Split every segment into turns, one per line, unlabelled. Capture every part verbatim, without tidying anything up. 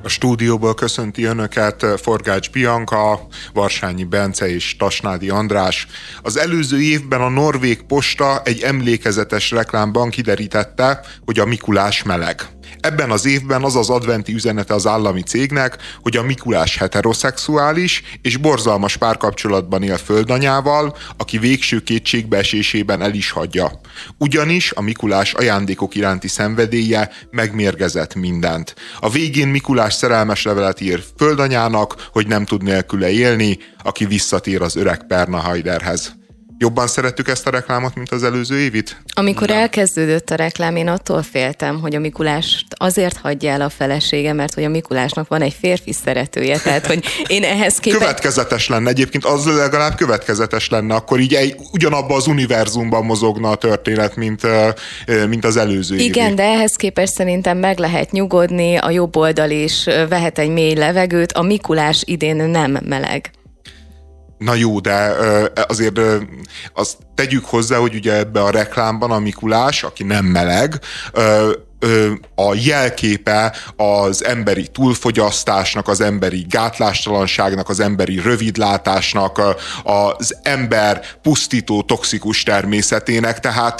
A stúdióból köszönti önöket Forgács Bianca, Varsányi Bence és Tasnádi András. Az előző évben a norvég posta egy emlékezetes reklámban kiderítette, hogy a Mikulás meleg. Ebben az évben az az adventi üzenete az állami cégnek, hogy a Mikulás heteroszexuális és borzalmas párkapcsolatban él földanyával, aki végső kétségbeesésében el is hagyja. Ugyanis a Mikulás ajándékok iránti szenvedélye megmérgezett mindent. A végén Mikulás szerelmes levelet ír földanyának, hogy nem tud nélküle élni, aki visszatér az öreg Perna Hajderhez. Jobban szerettük ezt a reklámot, mint az előző évit?
Amikor Nem. elkezdődött a reklám, én attól féltem, hogy a Mikulást azért hagyja el a felesége, mert hogy a Mikulásnak van egy férfi szeretője, tehát hogy én ehhez képest...
Következetes lenne egyébként, az legalább következetes lenne, akkor így egy, ugyanabban az univerzumban mozogna a történet, mint, mint az előző évi.
Igen, de ehhez képest szerintem meg lehet nyugodni, a jobb oldal is vehet egy mély levegőt, a Mikulás idén nem meleg.
Na jó, de azért azt tegyük hozzá, hogy ugye ebbe a reklámban a Mikulás, aki nem meleg, a jelképe az emberi túlfogyasztásnak, az emberi gátlástalanságnak, az emberi rövidlátásnak, az ember pusztító, toxikus természetének, tehát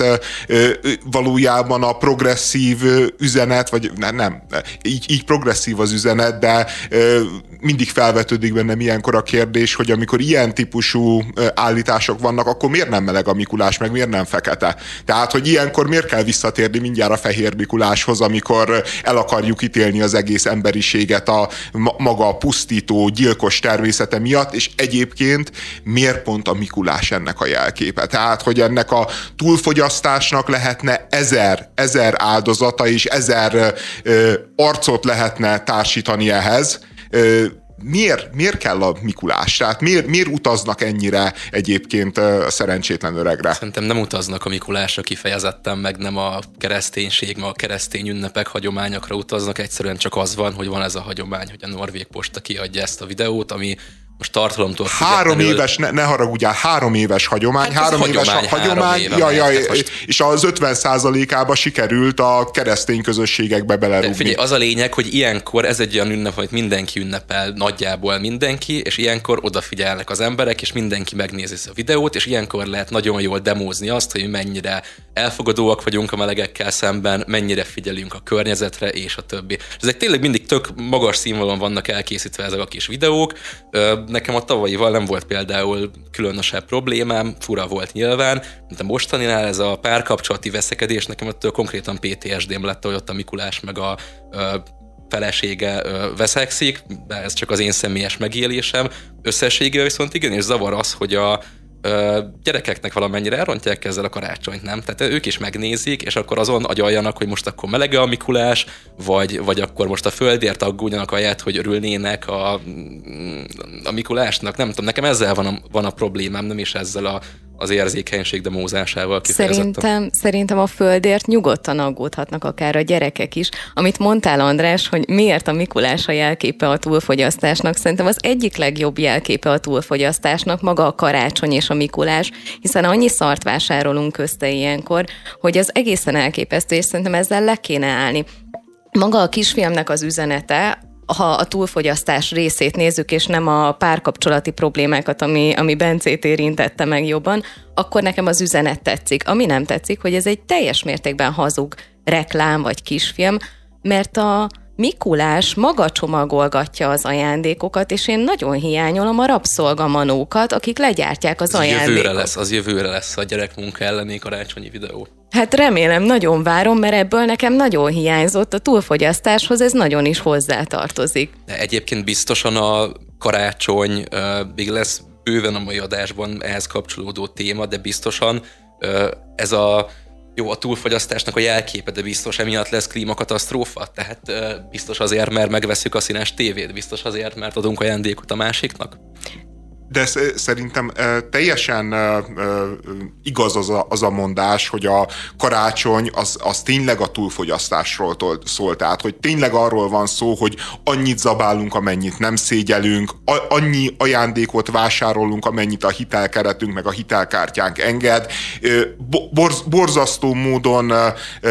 valójában a progresszív üzenet, vagy nem, nem így, így progresszív az üzenet, de mindig felvetődik bennem ilyenkor a kérdés, hogy amikor ilyen típusú állítások vannak, akkor miért nem meleg a Mikulás, meg miért nem fekete? Tehát, hogy ilyenkor miért kell visszatérni mindjárt a fehér Mikuláshoz, amikor el akarjuk ítélni az egész emberiséget a maga a pusztító, gyilkos természete miatt, és egyébként miért pont a Mikulás ennek a jelképe? Tehát, hogy ennek a túlfogyasztásnak lehetne ezer, ezer áldozata, és ezer ö, arcot lehetne társítani ehhez. Ö, Miért, miért kell a Mikulás? Tehát miért, miért utaznak ennyire egyébként a szerencsétlen öregre?
Szerintem nem utaznak a Mikulásra kifejezetten, meg nem a kereszténység, meg a keresztény ünnepek, hagyományokra utaznak, egyszerűen csak az van, hogy van ez a hagyomány, hogy a norvég posta kiadja ezt a videót, ami most tartalomtól
Három éves, ne, ne haragudjál, három éves hagyomány, hát három éves hagyomány, hagyomány éve ja, ja, most... és az ötven százalékába sikerült a keresztény közösségekbe belerúgni.
Figyelj, az a lényeg, hogy ilyenkor ez egy olyan ünnep, amit mindenki ünnepel, nagyjából mindenki, és ilyenkor odafigyelnek az emberek, és mindenki megnézi a videót, és ilyenkor lehet nagyon jól demózni azt, hogy mennyire elfogadóak vagyunk a melegekkel szemben, mennyire figyelünk a környezetre, és a többi. Ezek tényleg mindig tök magas színvonalon vannak elkészítve ezek a kis videók. Nekem a tavalyival nem volt például különösebb problémám, fura volt nyilván, mint a mostaninál, ez a párkapcsolati veszekedés, nekem ettől konkrétan pé té es dém lett, hogy ott a Mikulás meg a ö, felesége ö, veszekszik, de ez csak az én személyes megélésem. Összességében viszont igen, és zavar az, hogy a ö, gyerekeknek valamennyire elrontják ezzel a karácsonyt, nem? Tehát ők is megnézik, és akkor azon agyaljanak, hogy most akkor melege a Mikulás, vagy, vagy akkor most a földért aggódjanak ahelyett, hogy örülnének a, a Mikulásnak. Nem tudom, nekem ezzel van a, van a problémám, nem is ezzel a, az érzékenység demózásával kifejezetten.
Szerintem, szerintem a földért nyugodtan aggódhatnak akár a gyerekek is. Amit mondtál, András, hogy miért a Mikulás a jelképe a túlfogyasztásnak, szerintem az egyik legjobb jelképe a túlfogyasztásnak maga a karácsony és a Mikulás, hiszen annyi szart vásárolunk közte ilyenkor, hogy az egészen elképesztő, és szerintem ezzel le kéne állni. Maga a kisfilmnek az üzenete, ha a túlfogyasztás részét nézzük, és nem a párkapcsolati problémákat, ami, ami Bencét érintette meg jobban, akkor nekem az üzenet tetszik. Ami nem tetszik, hogy ez egy teljes mértékben hazug reklám vagy kisfilm, mert a Mikulás maga csomagolgatja az ajándékokat, és én nagyon hiányolom a rabszolgamanókat, akik legyártják az, az ajándékot.
Jövőre lesz, az jövőre lesz a gyerekmunka elleni karácsonyi videó.
Hát remélem, nagyon várom, mert ebből nekem nagyon hiányzott, a túlfogyasztáshoz ez nagyon is hozzátartozik.
De egyébként biztosan a karácsony, még lesz bőven a mai adásban ehhez kapcsolódó téma, de biztosan ez a jó, a túlfogyasztásnak a jelképe, de biztos emiatt lesz klímakatasztrófa. Tehát biztos azért, mert megveszük a színes tévét, biztos azért, mert adunk ajándékot a másiknak.
De szerintem teljesen igaz az a, az a mondás, hogy a karácsony az, az tényleg a túlfogyasztásról szól. Tehát, hogy tényleg arról van szó, hogy annyit zabálunk, amennyit nem szégyelünk, annyi ajándékot vásárolunk, amennyit a hitelkeretünk, meg a hitelkártyánk enged. Borz, borzasztó módon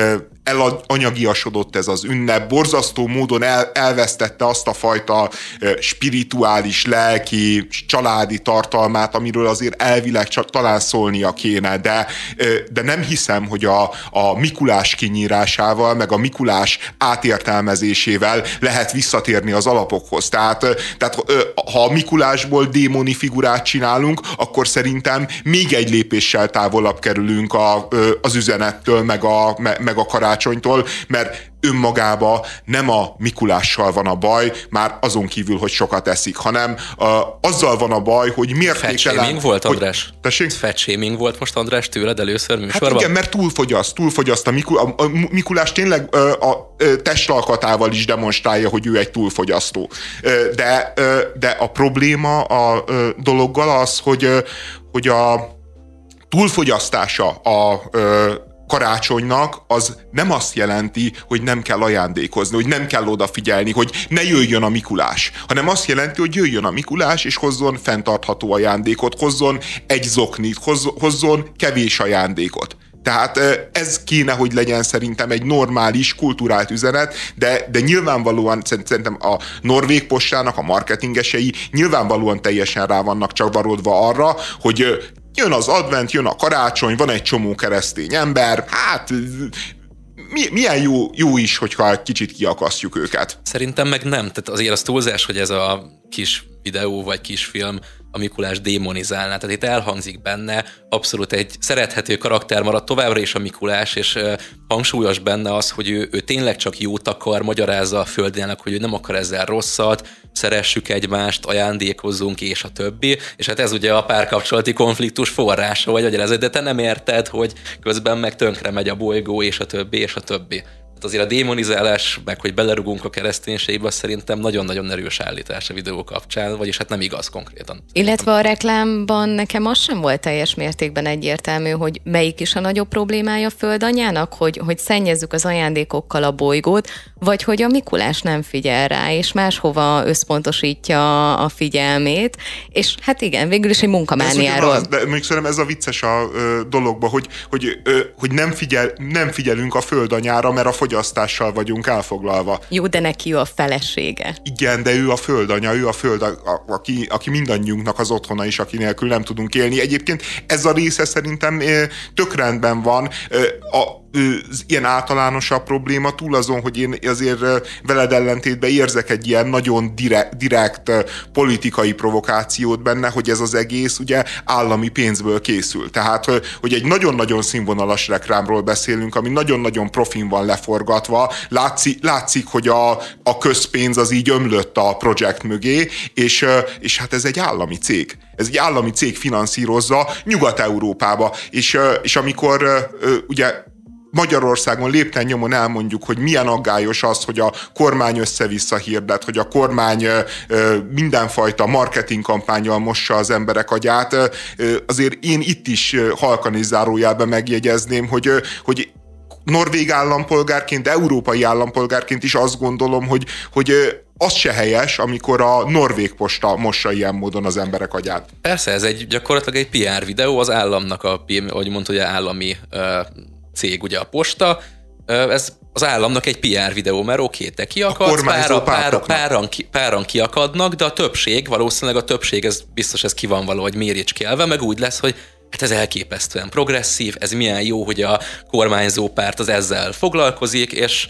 elanyagiasodott ez az ünnep, borzasztó módon el, elvesztette azt a fajta spirituális, lelki, családi tartalmát, amiről azért elvileg csak talán szólnia kéne, de, de nem hiszem, hogy a, a Mikulás kinyírásával, meg a Mikulás átértelmezésével lehet visszatérni az alapokhoz. Tehát, tehát ha a Mikulásból démoni figurát csinálunk, akkor szerintem még egy lépéssel távolabb kerülünk a, az üzenettől, meg a, meg a karácsonytól, mert önmagába nem a Mikulással van a baj, már azon kívül, hogy sokat eszik, hanem uh, azzal van a baj, hogy mértékelen...
Fat-shaming volt, András?
Hogy, tessék?
Fat-shaming volt most, András, tőled először műsorban?
Hát igen, mert túlfogyaszt, túlfogyaszt a, Mikul, a, a Mikulás tényleg uh, a, a testalkatával is demonstrálja, hogy ő egy túlfogyasztó. Uh, de, uh, de a probléma a uh, dologgal az, hogy, uh, hogy a túlfogyasztása a uh, karácsonynak az nem azt jelenti, hogy nem kell ajándékozni, hogy nem kell odafigyelni, hogy ne jöjjön a Mikulás, hanem azt jelenti, hogy jöjjön a Mikulás, és hozzon fenntartható ajándékot, hozzon egy zoknit, hozzon kevés ajándékot. Tehát ez kéne, hogy legyen szerintem egy normális, kulturált üzenet, de, de nyilvánvalóan szerintem a norvég postának a marketingesei nyilvánvalóan teljesen rá vannak csak varodva arra, hogy jön az advent, jön a karácsony, van egy csomó keresztény ember, hát milyen jó, jó is, hogyha kicsit kiakasztjuk őket.
Szerintem meg nem, tehát azért az túlzás, hogy ez a kis videó vagy kis film a Mikulás démonizálná. Tehát itt elhangzik benne, abszolút egy szerethető karakter marad továbbra is a Mikulás, és uh, hangsúlyos benne az, hogy ő, ő tényleg csak jót akar, magyarázza a földének, hogy ő nem akar ezzel rosszat, szeressük egymást, ajándékozzunk, és a többi. És hát ez ugye a párkapcsolati konfliktus forrása, vagy magyarázat, de te nem érted, hogy közben meg tönkre megy a bolygó, és a többi, és a többi. Azért a démonizálás, meg hogy belerugunk a kereszténységbe, szerintem nagyon-nagyon erős állítás a videó kapcsán, vagyis hát nem igaz konkrétan.
Illetve a reklámban nekem az sem volt teljes mértékben egyértelmű, hogy melyik is a nagyobb problémája földanyának, hogy, hogy szennyezzük az ajándékokkal a bolygót, vagy hogy a Mikulás nem figyel rá, és máshova összpontosítja a figyelmét, és hát igen, végül is egy munkamániáról.
De, de még szerintem ez a vicces a ö, dologban, hogy, hogy, ö, hogy nem, figyel, nem figyelünk a földanyára, mert a fogyasztással vagyunk elfoglalva.
Jó, de neki ő a felesége.
Igen, de ő a földanya, ő a föld, a, a, aki, aki mindannyiunknak az otthona is, aki nélkül nem tudunk élni. Egyébként ez a része szerintem tök rendben van. A az ilyen általánosabb probléma, túl azon, hogy én azért veled ellentétben érzek egy ilyen nagyon direkt, direkt politikai provokációt benne, hogy ez az egész ugye állami pénzből készül. Tehát, hogy egy nagyon-nagyon színvonalas reklámról beszélünk, ami nagyon-nagyon profin van leforgatva, látszik, látszik hogy a, a közpénz az így ömlött a projekt mögé, és, és hát ez egy állami cég. Ez egy állami cég finanszírozza Nyugat-Európába, és, és amikor ugye Magyarországon lépten nyomon elmondjuk, hogy milyen aggályos az, hogy a kormány össze-vissza hirdet, hogy a kormány mindenfajta marketingkampánnyal mossa az emberek agyát. Azért én itt is halkan és zárójelben megjegyezném, hogy, hogy norvég állampolgárként, európai állampolgárként is azt gondolom, hogy, hogy az se helyes, amikor a norvég posta mossa ilyen módon az emberek agyát.
Persze, ez egy gyakorlatilag egy pé er videó, az államnak a, ahogy mondta, hogy állami cég, ugye a posta, ez az államnak egy pé er videó, mert oké, te kiakadsz, páran, páran, páran, ki, páran kiakadnak, de a többség, valószínűleg a többség, ez biztos ez ki van valahogy méricskélve, meg úgy lesz, hogy hát ez elképesztően progresszív, ez milyen jó, hogy a kormányzó párt az ezzel foglalkozik, és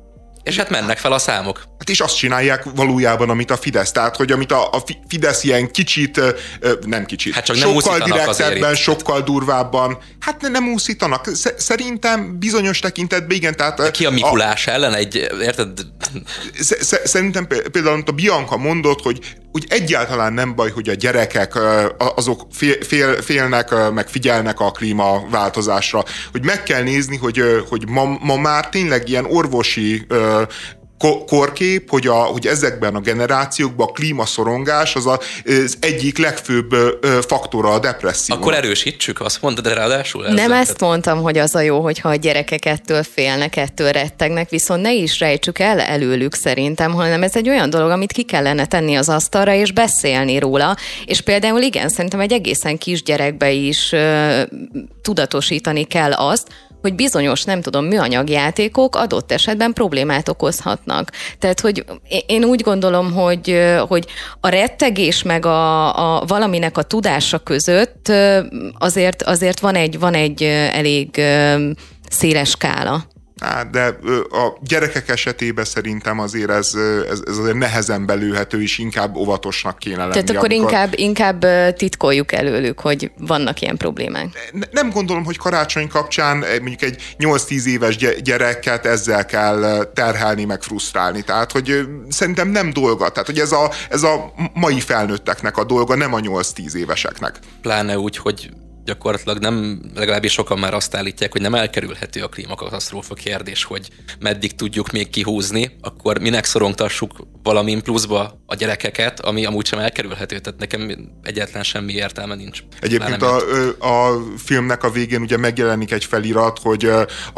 És hát mennek fel a számok.
Hát és azt csinálják valójában, amit a Fidesz. Tehát, hogy amit a, a Fidesz ilyen kicsit, nem kicsit,
hát csak nem
sokkal direktebben, sokkal durvábban, hát nem úszítanak. Szerintem bizonyos tekintetben igen. Tehát
de ki a Mikulás a, ellen? Egy, érted?
Szerintem például, amit a Bianca mondott, hogy úgy egyáltalán nem baj, hogy a gyerekek azok fél, fél, félnek, meg figyelnek a klímaváltozásra. Hogy meg kell nézni, hogy, hogy ma, ma már tényleg ilyen orvosi korkép, hogy, a, hogy ezekben a generációkban a klímaszorongás az az egyik legfőbb faktora a depresszió.
Akkor erősítsük, azt mondod, de ráadásul
ezzel. Nem ezt mondtam, hogy az a jó, hogyha a gyerekek ettől félnek, ettől rettegnek, viszont ne is rejtsük el előlük szerintem, hanem ez egy olyan dolog, amit ki kellene tenni az asztalra, és beszélni róla, és például igen, szerintem egy egészen kisgyerekbe is uh, tudatosítani kell azt, hogy bizonyos, nem tudom, műanyagjátékok adott esetben problémát okozhatnak. Tehát, hogy én úgy gondolom, hogy, hogy a rettegés meg a, a valaminek a tudása között azért, azért van egy, van egy elég széles skála.
Hát, de a gyerekek esetében szerintem azért ez, ez, ez azért nehezen belőhető, és inkább óvatosnak kéne lenni.
Tehát akkor amikor... inkább, inkább titkoljuk előlük, hogy vannak ilyen problémák.
Nem gondolom, hogy karácsony kapcsán mondjuk egy nyolc-tíz éves gyereket ezzel kell terhelni, meg frusztrálni. Tehát, hogy szerintem nem dolga. Tehát, hogy ez a, ez a mai felnőtteknek a dolga, nem a nyolc-tíz éveseknek.
Pláne úgy, hogy gyakorlatilag nem, legalábbis sokan már azt állítják, hogy nem elkerülhető a klímakatasztrófa kérdés, hogy meddig tudjuk még kihúzni, akkor minek szorongtassuk valamin pluszba a gyerekeket, ami amúgy sem elkerülhető, tehát nekem egyáltalán semmi értelme nincs.
Egyébként a, a filmnek a végén ugye megjelenik egy felirat, hogy a,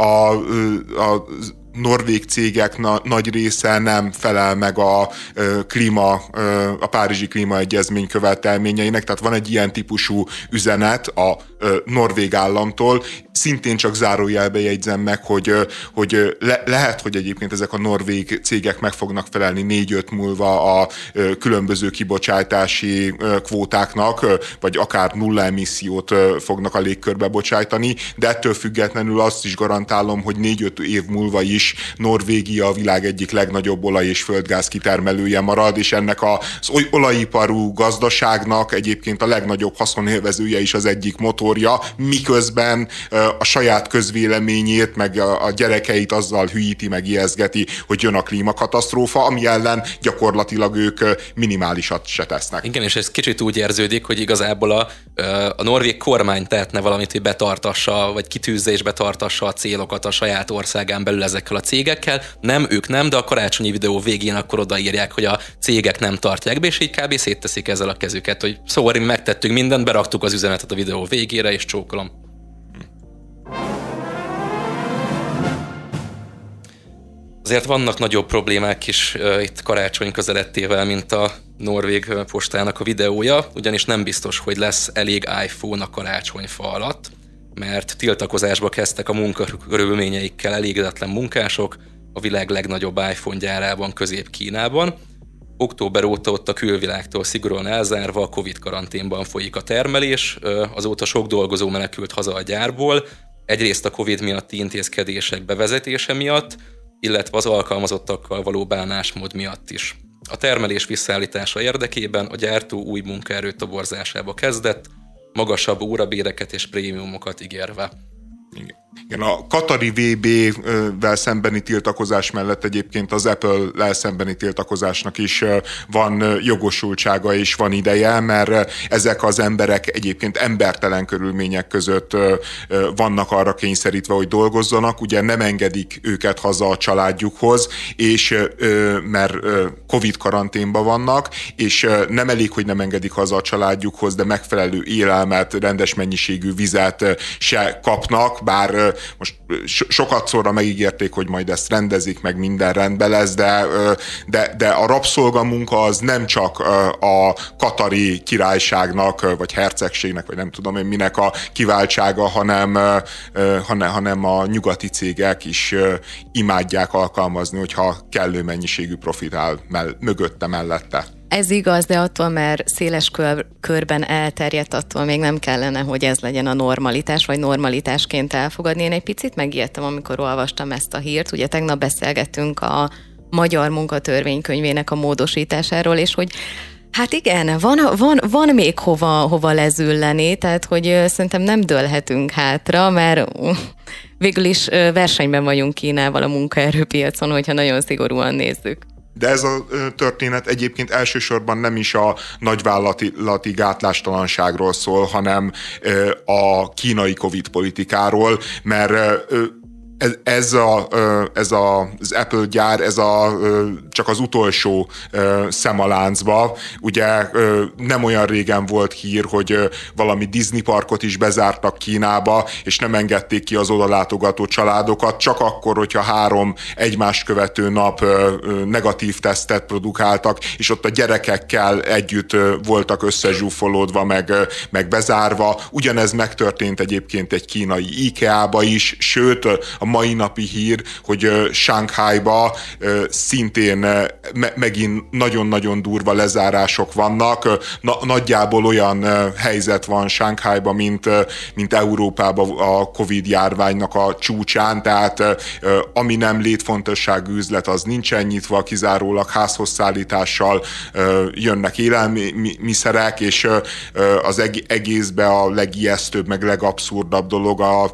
a norvég cégek na, nagy része nem felel meg a klíma, a Párizsi Klímaegyezmény követelményeinek, tehát van egy ilyen típusú üzenet a norvég államtól, szintén csak zárójelbe jegyzem meg, hogy, hogy le, lehet, hogy egyébként ezek a norvég cégek meg fognak felelni négy-öt múlva a különböző kibocsátási kvótáknak, vagy akár nulla emissziót fognak a légkörbe bocsájtani, de ettől függetlenül azt is garantálom, hogy négy-öt év múlva is Norvégia a világ egyik legnagyobb olaj- és földgáz kitermelője marad, és ennek az olajiparú gazdaságnak egyébként a legnagyobb haszonélvezője is az egyik motorja, miközben a saját közvéleményét, meg a gyerekeit azzal hülyíti, meg ijeszgeti, hogy jön a klímakatasztrófa, ami ellen gyakorlatilag ők minimálisat se tesznek.
Igen, és ez kicsit úgy érződik, hogy igazából a, a norvég kormány tehetne valamit, hogy betartassa, vagy kitűzze és betartassa a célokat a saját országán belül ezekkel a cégekkel. Nem, ők nem, de a karácsonyi videó végén akkor odaírják, hogy a cégek nem tartják be, és így kb. Szétteszik ezzel a kezüket, hogy szóval mi megtettünk mindent, beraktuk az üzenetet a videó végére, és csókolom. Azért vannak nagyobb problémák is uh, itt karácsony közelettével, mint a norvég postának a videója, ugyanis nem biztos, hogy lesz elég iPhone a karácsonyfa alatt, mert tiltakozásba kezdtek a munkakörülményeikkel elégedetlen munkások a világ legnagyobb iPhone gyárában, Közép-Kínában. Október óta ott a külvilágtól szigorúan elzárva a Covid karanténban folyik a termelés, azóta sok dolgozó menekült haza a gyárból, egyrészt a Covid miatti intézkedések bevezetése miatt, illetve az alkalmazottakkal való bánásmód miatt is. A termelés visszaállítása érdekében a gyártó új munkaerő toborzásába kezdett, magasabb órabéreket és prémiumokat ígérve.
Igen, a katari vé bé-vel szembeni tiltakozás mellett egyébként az Apple-lel szembeni tiltakozásnak is van jogosultsága és van ideje, mert ezek az emberek egyébként embertelen körülmények között vannak arra kényszerítve, hogy dolgozzanak, ugye nem engedik őket haza a családjukhoz, és mert Covid karanténban vannak, és nem elég, hogy nem engedik haza a családjukhoz, de megfelelő élelmet, rendes mennyiségű vizet se kapnak, bár most sokat szorra megígérték, hogy majd ezt rendezik, meg minden rendben lesz, de, de, de a rabszolgamunka az nem csak a katari királyságnak, vagy hercegségnek, vagy nem tudom én minek a kiváltsága, hanem, hanem, hanem a nyugati cégek is imádják alkalmazni, hogyha kellő mennyiségű profit áll mögötte, mellette.
Ez igaz, de attól, mert széles kör, körben elterjedt, attól még nem kellene, hogy ez legyen a normalitás, vagy normalitásként elfogadni. Én egy picit megijedtem, amikor olvastam ezt a hírt. Ugye tegnap beszélgettünk a magyar munkatörvénykönyvének a módosításáról, és hogy hát igen, van, van, van még hova, hova lezülleni, tehát hogy szerintem nem dőlhetünk hátra, mert végül is versenyben vagyunk Kínával a munkaerőpiacon, hogyha nagyon szigorúan nézzük.
De ez a történet egyébként elsősorban nem is a nagyvállalati gátlástalanságról szól, hanem a kínai Covid politikáról, mert Ez, ez, a, ez a, az Apple gyár, ez a, csak az utolsó szem a láncba. Ugye nem olyan régen volt hír, hogy valami Disney parkot is bezártak Kínába, és nem engedték ki az oda látogató családokat, csak akkor, hogyha három egymást követő nap negatív tesztet produkáltak, és ott a gyerekekkel együtt voltak összezsúfolódva, meg, meg bezárva. Ugyanez megtörtént egyébként egy kínai IKEA-ba is, sőt, a mai napi hír, hogy Shanghaiba szintén me- megint nagyon-nagyon durva lezárások vannak. Na- nagyjából olyan helyzet van Shanghaiba, mint, mint Európában a Covid járványnak a csúcsán, tehát ami nem létfontosságú üzlet, az nincsen nyitva, kizárólag házhoz szállítással jönnek élelmiszerek, és az egészben a legijesztőbb, meg legabszurdabb dolog a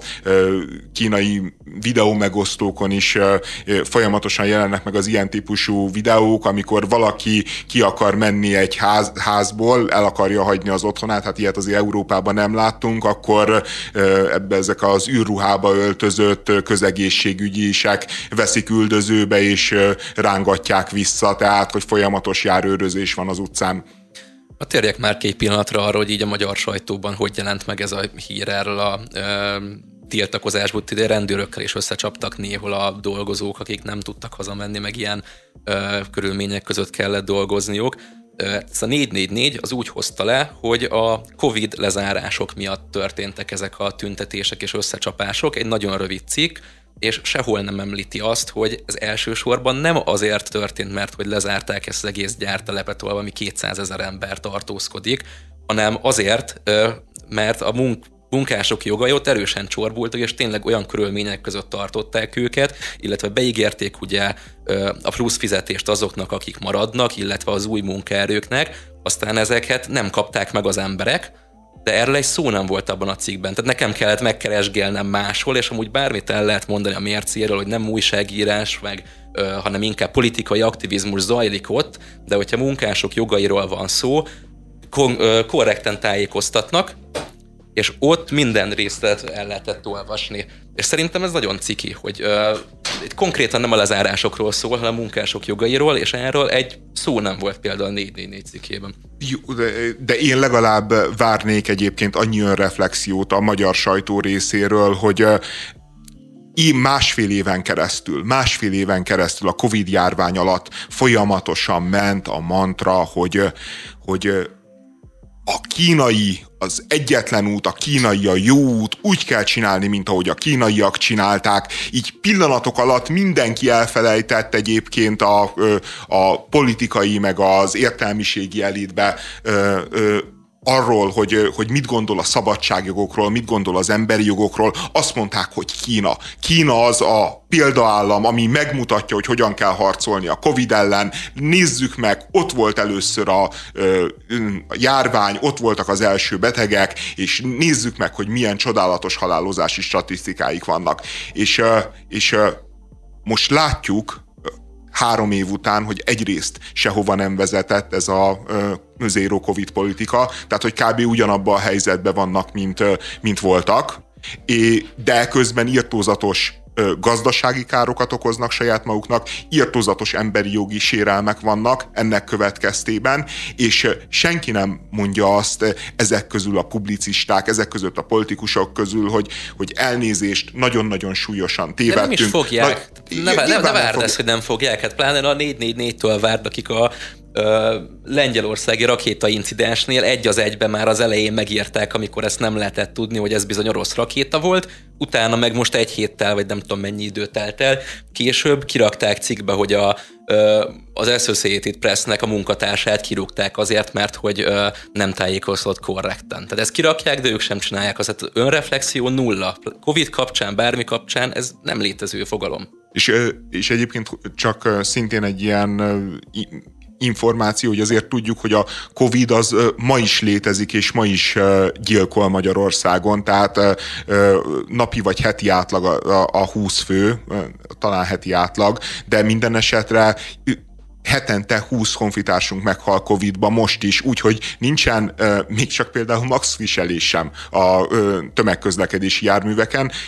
kínai videó megosztókon is folyamatosan jelennek meg az ilyen típusú videók, amikor valaki ki akar menni egy ház, házból, el akarja hagyni az otthonát, hát ilyet azért Európában nem láttunk, akkor ebbe ezek az űrruhába öltözött közegészségügyisek veszik üldözőbe és rángatják vissza, tehát hogy folyamatos járőrözés van az utcán.
Ha térjek már két pillanatra arra, hogy így a magyar sajtóban hogy jelent meg ez a hír erről a ö, tiltakozásból, ide rendőrökkel is összecsaptak néhol a dolgozók, akik nem tudtak hazamenni, meg ilyen ö, körülmények között kellett dolgozniuk. Ez a négy négy négy az úgy hozta le, hogy a Covid lezárások miatt történtek ezek a tüntetések és összecsapások, egy nagyon rövid cikk, és sehol nem említi azt, hogy ez elsősorban nem azért történt, mert hogy lezárták ezt az egész gyártelepet, ahol valami kétszázezer ember tartózkodik, hanem azért, mert a munk munkások jogai ott erősen csorbultak, és tényleg olyan körülmények között tartották őket, illetve beígérték ugye a plusz fizetést azoknak, akik maradnak, illetve az új munkaerőknek, aztán ezeket nem kapták meg az emberek, de erről egy szó nem volt abban a cikkben. Tehát nekem kellett megkeresgélnem máshol, és amúgy bármit el lehet mondani a mércéről, hogy nem újságírás, meg, ö, hanem inkább politikai aktivizmus zajlik ott, de hogyha munkások jogairól van szó, kon- ö, korrekten tájékoztatnak, és ott minden részlet el lehetett olvasni. És szerintem ez nagyon ciki, hogy uh, itt konkrétan nem a lezárásokról szól, hanem a munkások jogairól, és erről egy szó nem volt például a négy négy négy cikkében.
Jó, de, de én legalább várnék egyébként annyi önreflexiót a magyar sajtó részéről, hogy uh, így másfél éven keresztül, másfél éven keresztül a Covid járvány alatt folyamatosan ment a mantra, hogy, hogy a kínai az egyetlen út, a kínai a jó út, úgy kell csinálni, mint ahogy a kínaiak csinálták. Így pillanatok alatt mindenki elfelejtett egyébként a, a politikai meg az értelmiségi elitbe arról, hogy, hogy mit gondol a szabadságjogokról, mit gondol az emberi jogokról. Azt mondták, hogy Kína. Kína az a példaállam, ami megmutatja, hogy hogyan kell harcolni a Covid ellen. Nézzük meg, ott volt először a, a járvány, ott voltak az első betegek, és nézzük meg, hogy milyen csodálatos halálozási statisztikáik vannak. És, és most látjuk, három év után, hogy egyrészt sehova nem vezetett ez a uh, zero Covid politika, tehát hogy kb. Ugyanabban a helyzetben vannak, mint, mint voltak, é, de közben irtózatos uh, gazdasági károkat okoznak saját maguknak, irtózatos emberi jogi sérelmek vannak ennek következtében, és uh, senki nem mondja azt uh, ezek közül a publicisták, ezek között a politikusok közül, hogy, hogy elnézést, nagyon-nagyon súlyosan tévedtünk. De
nem is fogják. Na, ne, ne, ne várd ezt, hogy nem fogják. Hát pláne a négy négy négytől várd, akik a ö, lengyelországi rakétaincidensnél egy az egyben már az elején megírták, amikor ezt nem lehetett tudni, hogy ez bizony orosz rakéta volt, utána meg most egy héttel, vagy nem tudom mennyi idő telt el, később kirakták cikkbe, hogy a, ö, az Associated Pressnek a munkatársát kirúgták azért, mert hogy ö, nem tájékoztatott korrekten. Tehát ezt kirakják, de ők sem csinálják. Az hát önreflexió nulla. Covid kapcsán, bármi kapcsán ez nem létező fogalom.
És, és egyébként csak szintén egy ilyen információ, hogy azért tudjuk, hogy a Covid az ma is létezik, és ma is gyilkol Magyarországon, tehát napi vagy heti átlag a, a húsz fő, talán heti átlag, de minden esetre hetente húsz honfitársunk meghal Covidba most is, úgyhogy nincsen még csak például max viselés sem a tömegközlekedési járműveken.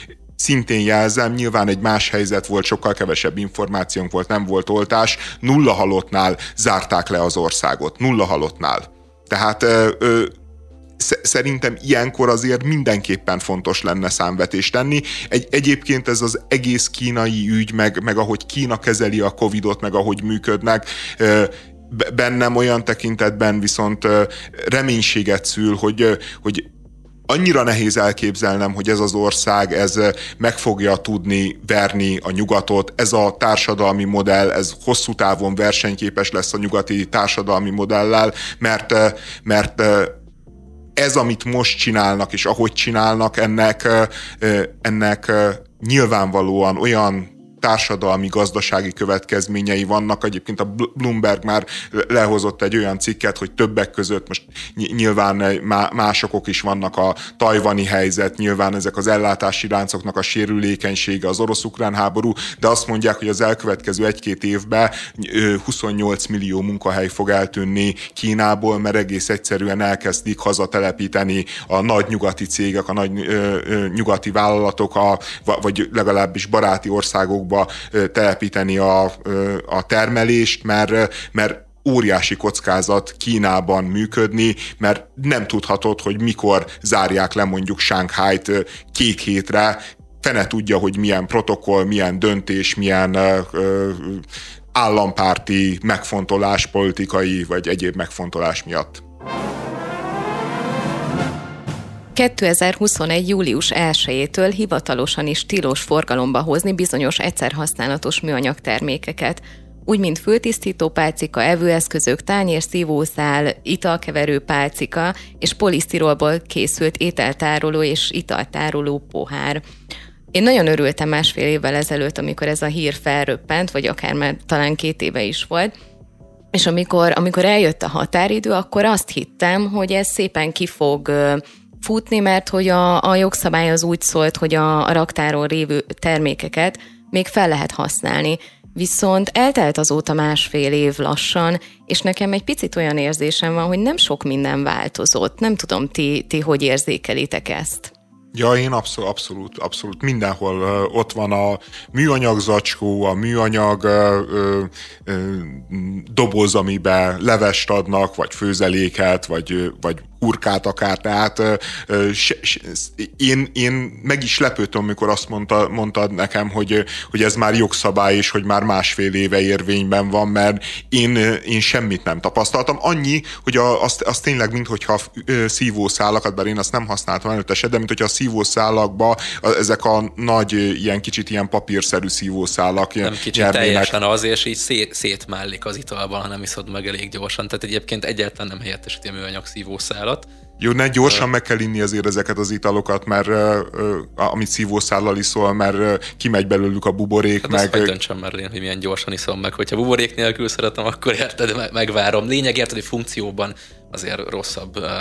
szintén jelzem, nyilván egy más helyzet volt, sokkal kevesebb információnk volt, nem volt oltás, nulla halottnál zárták le az országot, nulla halottnál. Tehát ö, ö, szerintem ilyenkor azért mindenképpen fontos lenne számvetést tenni. Egy, egyébként ez az egész kínai ügy, meg, meg ahogy Kína kezeli a Covidot, meg ahogy működnek, bennem olyan tekintetben viszont reménységet szül, hogy, hogy annyira nehéz elképzelnem, hogy ez az ország ez meg fogja tudni verni a nyugatot, ez a társadalmi modell, ez hosszú távon versenyképes lesz a nyugati társadalmi modellel, mert, mert ez, amit most csinálnak, és ahogy csinálnak, ennek, ennek nyilvánvalóan olyan társadalmi, gazdasági következményei vannak. Egyébként a Bloomberg már lehozott egy olyan cikket, hogy többek között most nyilván más okok is vannak, a tajvani helyzet, nyilván ezek az ellátási láncoknak a sérülékenysége, az orosz-ukrán háború, de azt mondják, hogy az elkövetkező egy-két évben huszonnyolc millió munkahely fog eltűnni Kínából, mert egész egyszerűen elkezdik hazatelepíteni a nagy nyugati cégek, a nagy nyugati vállalatok, a, vagy legalábbis baráti országokban telepíteni a, a termelést, mert, mert óriási kockázat Kínában működni, mert nem tudhatod, hogy mikor zárják le mondjuk Shanghait két hétre, fene tudja, hogy milyen protokoll, milyen döntés, milyen ö, ö, állampárti megfontolás, politikai vagy egyéb megfontolás miatt.
kétezer-huszonegy. július elsejétől hivatalosan is tilos forgalomba hozni bizonyos egyszerhasználatos műanyag termékeket, úgy mint fültisztító pálcika, evőeszközök, tányérszívószál, italkeverő pálcika és polisztirolból készült ételtároló és italtároló pohár. Én nagyon örültem másfél évvel ezelőtt, amikor ez a hír felröppent, vagy akár már talán két éve is volt, és amikor, amikor eljött a határidő, akkor azt hittem, hogy ez szépen ki fog futni, mert hogy a, a jogszabály az úgy szólt, hogy a, a raktáron lévő termékeket még fel lehet használni. Viszont eltelt azóta másfél év lassan, és nekem egy picit olyan érzésem van, hogy nem sok minden változott. Nem tudom, ti, ti hogy érzékelitek ezt?
Ja, én abszolút, abszolút, abszolút mindenhol uh, ott van a műanyag zacskó, a műanyag uh, uh, doboz, amiben levest adnak, vagy főzeléket, vagy, vagy hurkát akár, tehát uh, se, se, én, én meg is lepődtem, amikor azt mondta, mondtad nekem, hogy, hogy ez már jogszabály, és hogy már másfél éve érvényben van, mert én, én semmit nem tapasztaltam. Annyi, hogy a, azt, azt tényleg, minthogyha szívószálakat, bár én azt nem használtam előtte se, de minthogyha a szívószálakba ezek a nagy, ilyen kicsit ilyen papírszerű szívószálak
nem kicsit nyernének. Teljesen az, és így szét, szétmállik az italban, ha nem iszod meg elég gyorsan. Tehát egyébként egyáltalán nem helyettesíti a műanyag szívószálat.
Jó, ne gyorsan meg kell inni azért ezeket az italokat, mert uh, amit szívószállal iszol, mert uh, kimegy belőlük a buborék, hát meg...
Hát döntsem már én, hogy milyen gyorsan iszom meg. Hogyha buborék nélkül szeretem, akkor érted, megvárom. Lényeg érted, hogy funkcióban azért rosszabb uh,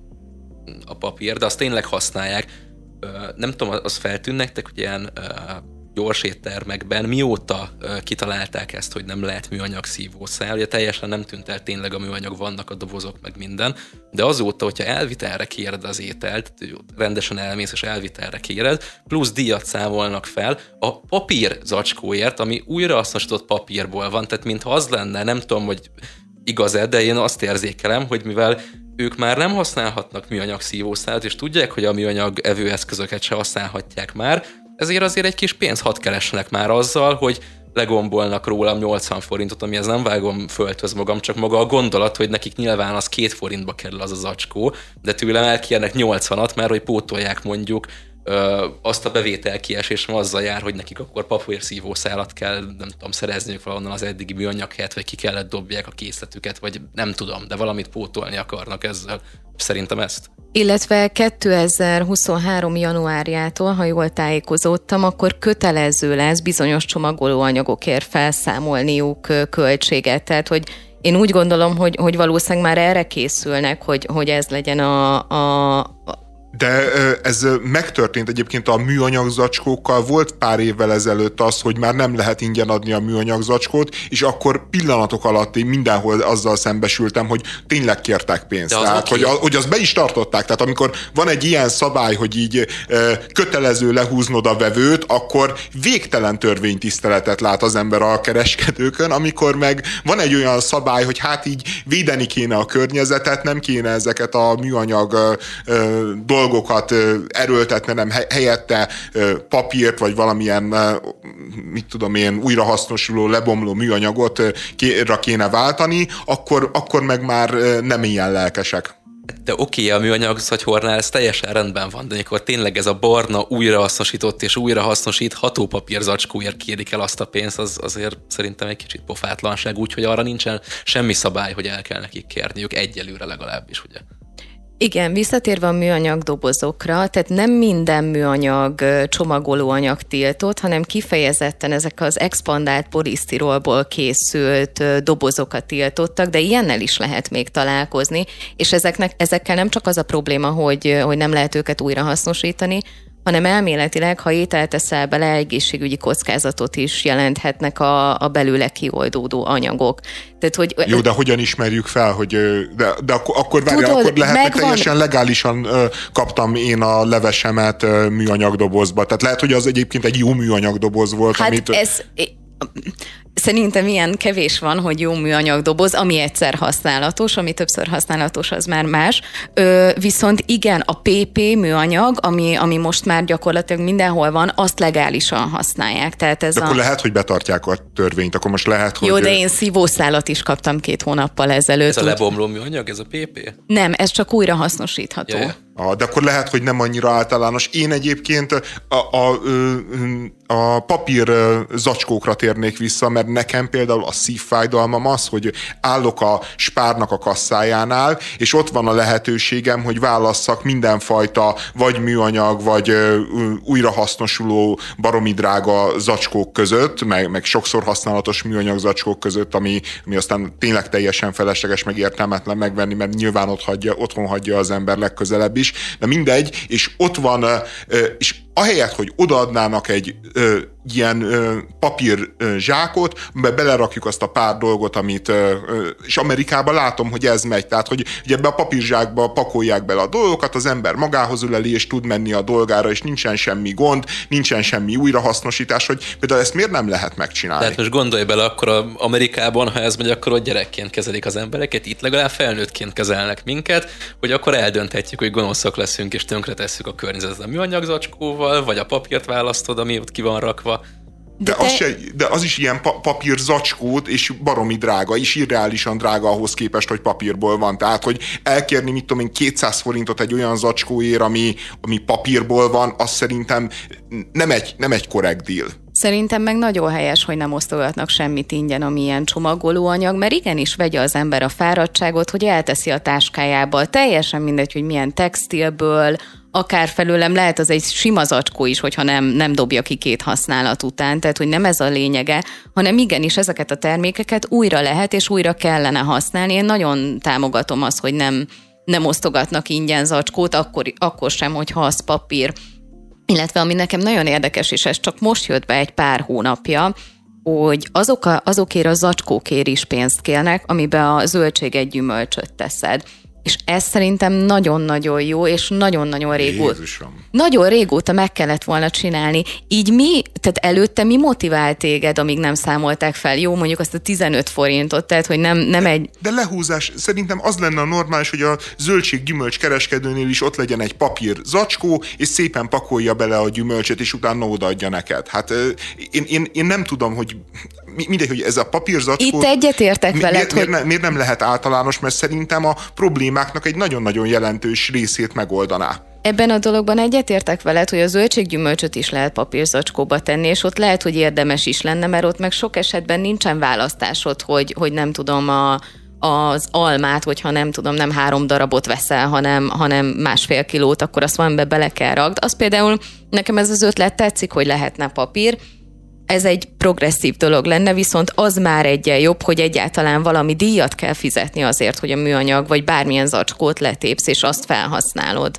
a papír, de azt tényleg használják. Uh, nem tudom, az feltűn nektek, hogy ilyen uh, gyors éttermekben mióta uh, kitalálták ezt, hogy nem lehet műanyag szívószál. Ugye teljesen nem tűnt el tényleg a műanyag, vannak a dobozok, meg minden, de azóta, hogyha elvitelre kéred az ételt, rendesen elmész és elvitelre kéred, plusz díjat számolnak fel a papír zacskóért, ami újrahasznosított papírból van, tehát mintha az lenne, nem tudom, hogy igaz-e, de én azt érzékelem, hogy mivel ők már nem használhatnak műanyag szívószálat, és tudják, hogy a műanyag evőeszközöket se használhatják már, ezért azért egy kis pénzt hadd keressenek már azzal, hogy legombolnak rólam nyolcvan forintot, amihez nem vágom földhöz magam, csak maga a gondolat, hogy nekik nyilván az két forintba kerül az a zacskó, de tőlem elkérnek nyolcvanat, mert hogy pótolják mondjuk ö, azt a bevétel kiesés, mert azzal jár, hogy nekik akkor papírszívószálat kell, nem tudom, szerezniük valahonnan az eddigi műanyag helyett, vagy ki kellett dobják a készletüket, vagy nem tudom, de valamit pótolni akarnak ezzel. Szerintem ezt.
Illetve kétezer-huszonhárom. januárjától, ha jól tájékozódtam, akkor kötelező lesz bizonyos csomagolóanyagokért felszámolniuk költséget. Tehát, hogy én úgy gondolom, hogy, hogy valószínűleg már erre készülnek, hogy, hogy ez legyen a, a
De ez megtörtént egyébként a műanyag zacskókkal. Volt pár évvel ezelőtt az, hogy már nem lehet ingyen adni a műanyag zacskót, és akkor pillanatok alatt én mindenhol azzal szembesültem, hogy tényleg kértek pénzt. Az tehát, okay. hogy, hogy azt be is tartották. Tehát amikor van egy ilyen szabály, hogy így kötelező lehúznod a vevőt, akkor végtelen törvénytiszteletet lát az ember a kereskedőkön, amikor meg van egy olyan szabály, hogy hát így védeni kéne a környezetet, nem kéne ezeket a műanyag dolgokat erőltetni, nem helyette papírt, vagy valamilyen, mit tudom én, újrahasznosuló, lebomló műanyagot kéne váltani, akkor, akkor meg már nem ilyen lelkesek.
De oké, a műanyag szatyornál ez teljesen rendben van, de amikor tényleg ez a barna újrahasznosított és újrahasznosítható papírzacskóért kérik el azt a pénzt, az azért szerintem egy kicsit pofátlanság, úgyhogy arra nincsen semmi szabály, hogy el kell nekik kérniük, egyelőre legalábbis, ugye.
Igen, visszatérve a műanyag dobozokra, tehát nem minden műanyag csomagolóanyag tiltott, hanem kifejezetten ezek az expandált polisztirolból készült dobozokat tiltottak, de ilyennel is lehet még találkozni, és ezeknek, ezekkel nem csak az a probléma, hogy, hogy nem lehet őket újrahasznosítani, hanem elméletileg, ha ételt teszel bele, egészségügyi kockázatot is jelenthetnek a, a belőle kioldódó anyagok. Tehát, hogy
jó, de hogyan ismerjük fel, hogy de, de akkor, akkor várjál, akkor lehet, hogy teljesen legálisan uh, kaptam én a levesemet uh, műanyagdobozba. Tehát lehet, hogy az egyébként egy jó műanyagdoboz volt.
Hát
amit...
ez... Szerintem ilyen kevés van, hogy jó műanyag doboz, ami egyszer használatos, ami többször használatos, az már más. Ö, viszont igen, a pé pé műanyag, ami, ami most már gyakorlatilag mindenhol van, azt legálisan használják. Tehát ez
de
a...
akkor lehet, hogy betartják a törvényt, akkor most lehet, hogy...
Jó, de én szívószálat is kaptam két hónappal ezelőtt. Ez
a lebomló műanyag, ez a pé pé?
Nem, ez csak újra hasznosítható.
Yeah.
Ah, de akkor lehet, hogy nem annyira általános. Én egyébként a, a, a papír zacskókra térnék vissza, mert nekem például a szívfájdalmam az, hogy állok a Spárnak a kasszájánál, és ott van a lehetőségem, hogy válasszak mindenfajta vagy műanyag, vagy újrahasznosuló baromi drága zacskók között, meg, meg sokszor használatos műanyag zacskók között, ami, ami aztán tényleg teljesen felesleges, meg értelmetlen megvenni, mert nyilván ott hagyja, otthon hagyja az ember legközelebb is. De mindegy, és ott van, és ahelyett, hogy odaadnának egy ö, ilyen ö, papír ö, zsákot, amiben belerakjuk azt a pár dolgot, amit, ö, ö, és Amerikában látom, hogy ez megy, tehát, hogy, hogy ebbe a papírzsákba pakolják bele a dolgokat, az ember magához üleli, és tud menni a dolgára, és nincsen semmi gond, nincsen semmi újrahasznosítás, hogy például ezt miért nem lehet megcsinálni?
Tehát most gondolj bele, akkor a Amerikában, ha ez megy, akkor ott gyerekként kezelik az embereket, itt legalább felnőttként kezelnek minket, hogy akkor eldönthetjük, hogy gonoszak leszünk, és tönkretesszük a környezetet a műanyag zacskóval, vagy a papírt választod, ami ott ki van rakva.
De, de, az, se, de az is ilyen pa- papír zacskót, és baromi drága, és irreálisan drága ahhoz képest, hogy papírból van. Tehát, hogy elkérni, mit tudom én, kétszáz forintot egy olyan zacskóért, ami, ami papírból van, az szerintem nem egy, nem egy korrekt deal.
Szerintem meg nagyon helyes, hogy nem osztogatnak semmit ingyen, ami ilyen csomagolóanyag, mert igenis vegye az ember a fáradtságot, hogy elteszi a táskájába. Teljesen mindegy, hogy milyen textilből, akár felőlem lehet az egy sima zacskó is, hogyha nem, nem dobja ki két használat után. Tehát, hogy nem ez a lényege, hanem igenis ezeket a termékeket újra lehet és újra kellene használni. Én nagyon támogatom azt, hogy nem, nem osztogatnak ingyen zacskót, akkor, akkor sem, hogyha az papír. Illetve ami nekem nagyon érdekes, és ez csak most jött be egy pár hónapja, hogy azok a, azokért a zacskókért is pénzt kérnek, amiben a zöldséget, gyümölcsöt teszed. És ez szerintem nagyon-nagyon jó, és nagyon-nagyon régóta.
Jézusom.
Nagyon régóta meg kellett volna csinálni. Így mi, tehát előtte mi motivált téged, amíg nem számolták fel? Jó, mondjuk azt a tizenöt forintot, tehát hogy nem, nem
de,
egy...
De lehúzás, szerintem az lenne a normális, hogy a zöldség-gyümölcs kereskedőnél is ott legyen egy papír zacskó, és szépen pakolja bele a gyümölcsöt, és utána odaadja neked. Hát én, én, én nem tudom, hogy mindegy, hogy ez a papír zacskó...
Itt egyetértek
mi,
veled,
miért,
hogy...
miért, miért nem lehet általános, mert szerintem a problémáknak egy nagyon-nagyon jelentős részét megoldaná.
Ebben a dologban egyetértek veled, hogy a zöldséggyümölcsöt is lehet papírzacskóba tenni, és ott lehet, hogy érdemes is lenne, mert ott meg sok esetben nincsen választásod, hogy, hogy nem tudom, a, az almát, hogyha nem tudom, nem három darabot veszel, hanem, hanem másfél kilót, akkor azt valamibe bele kell rakd. Az például nekem ez az ötlet tetszik, hogy lehetne papír. Ez egy progresszív dolog lenne, viszont az már egyen jobb, hogy egyáltalán valami díjat kell fizetni azért, hogy a műanyag vagy bármilyen zacskót letépsz, és azt felhasználod.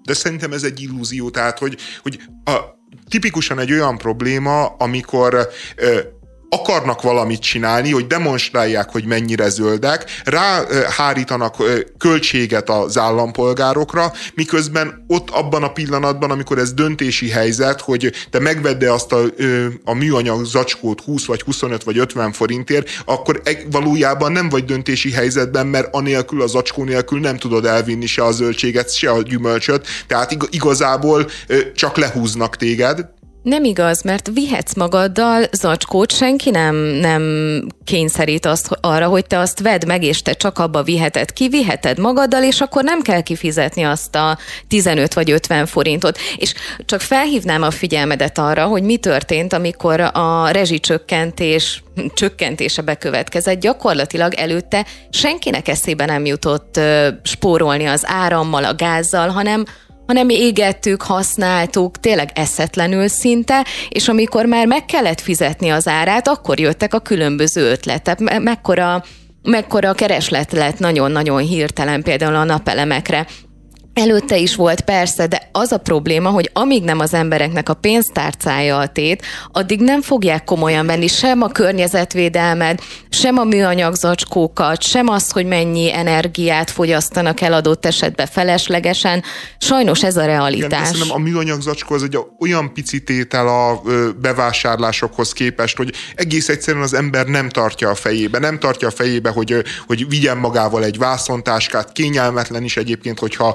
de szerintem ez egy illúzió, tehát hogy, hogy a, tipikusan egy olyan probléma, amikor ö, akarnak valamit csinálni, hogy demonstrálják, hogy mennyire zöldek, ráhárítanak költséget az állampolgárokra, miközben ott abban a pillanatban, amikor ez döntési helyzet, hogy te megvedd-e azt a, a műanyag zacskót húsz vagy huszonöt vagy ötven forintért, akkor valójában nem vagy döntési helyzetben, mert anélkül, a zacskó nélkül nem tudod elvinni se a zöldséget, se a gyümölcsöt, tehát igazából csak lehúznak téged.
Nem igaz, mert vihetsz magaddal zacskót, senki nem, nem kényszerít azt, arra, hogy te azt vedd meg, és te csak abba viheted ki, viheted magaddal, és akkor nem kell kifizetni azt a tizenöt vagy ötven forintot. És csak felhívnám a figyelmedet arra, hogy mi történt, amikor a rezsicsökkentés csökkentése bekövetkezett. Gyakorlatilag előtte senkinek eszébe nem jutott spórolni az árammal, a gázzal, hanem hanem égettük, használtuk, tényleg eszetlenül szinte, és amikor már meg kellett fizetni az árát, akkor jöttek a különböző ötletek. Me- mekkora, mekkora kereslet lett nagyon-nagyon hirtelen például a napelemekre. Előtte is volt persze, de az a probléma, hogy amíg nem az embereknek a pénztárcája a tét, addig nem fogják komolyan venni sem a környezetvédelmet, sem a műanyag zacskókat, sem azt, hogy mennyi energiát fogyasztanak el adott esetben feleslegesen. Sajnos ez a realitás.
Igen, a műanyag zacskó az egy olyan pici tétel a bevásárlásokhoz képest, hogy egész egyszerűen az ember nem tartja a fejébe. Nem tartja a fejébe, hogy, hogy vigyen magával egy vászontáskát, kényelmetlen is egyébként, hogyha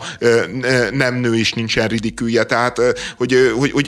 nem nő és nincsen ridikülje. Tehát, hogy, hogy, hogy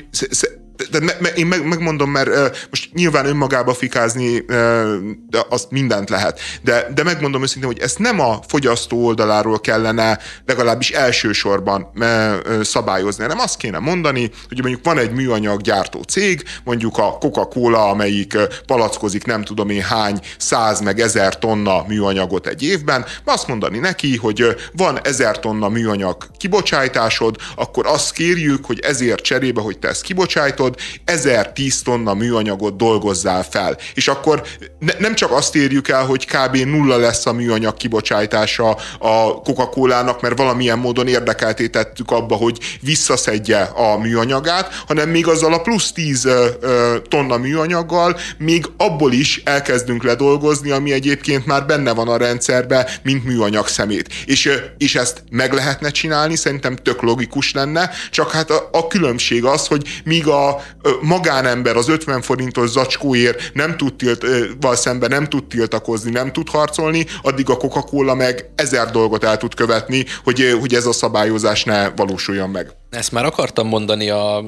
de me, me, én meg, megmondom, mert uh, most nyilván önmagába fikázni uh, de azt mindent lehet, de, de megmondom őszintén, hogy ezt nem a fogyasztó oldaláról kellene legalábbis elsősorban uh, uh, szabályozni, hanem azt kéne mondani, hogy mondjuk van egy műanyag gyártó cég, mondjuk a Coca-Cola, amelyik uh, palackozik nem tudom én hány száz meg ezer tonna műanyagot egy évben, azt mondani neki, hogy uh, van ezer tonna műanyag kibocsátásod, akkor azt kérjük, hogy ezért cserébe, hogy te ezt kibocsátod, ezertíz tonna műanyagot dolgozzál fel. És akkor ne, nem csak azt érjük el, hogy kb. Nulla lesz a műanyag kibocsátása a Coca-Colának, mert valamilyen módon érdekelté tettük abba, hogy visszaszedje a műanyagát, hanem még azzal a plusz tíz tonna műanyaggal még abból is elkezdünk ledolgozni, ami egyébként már benne van a rendszerben, mint műanyag szemét. És, és ezt meg lehetne csinálni, szerintem tök logikus lenne, csak hát a, a különbség az, hogy míg a magánember az ötven forintos zacskóért nem tud tilt, val szemben nem tud tiltakozni, nem tud harcolni, addig a Coca-Cola meg ezer dolgot el tud követni, hogy, hogy ez a szabályozás ne valósuljon meg.
Ezt már akartam mondani a,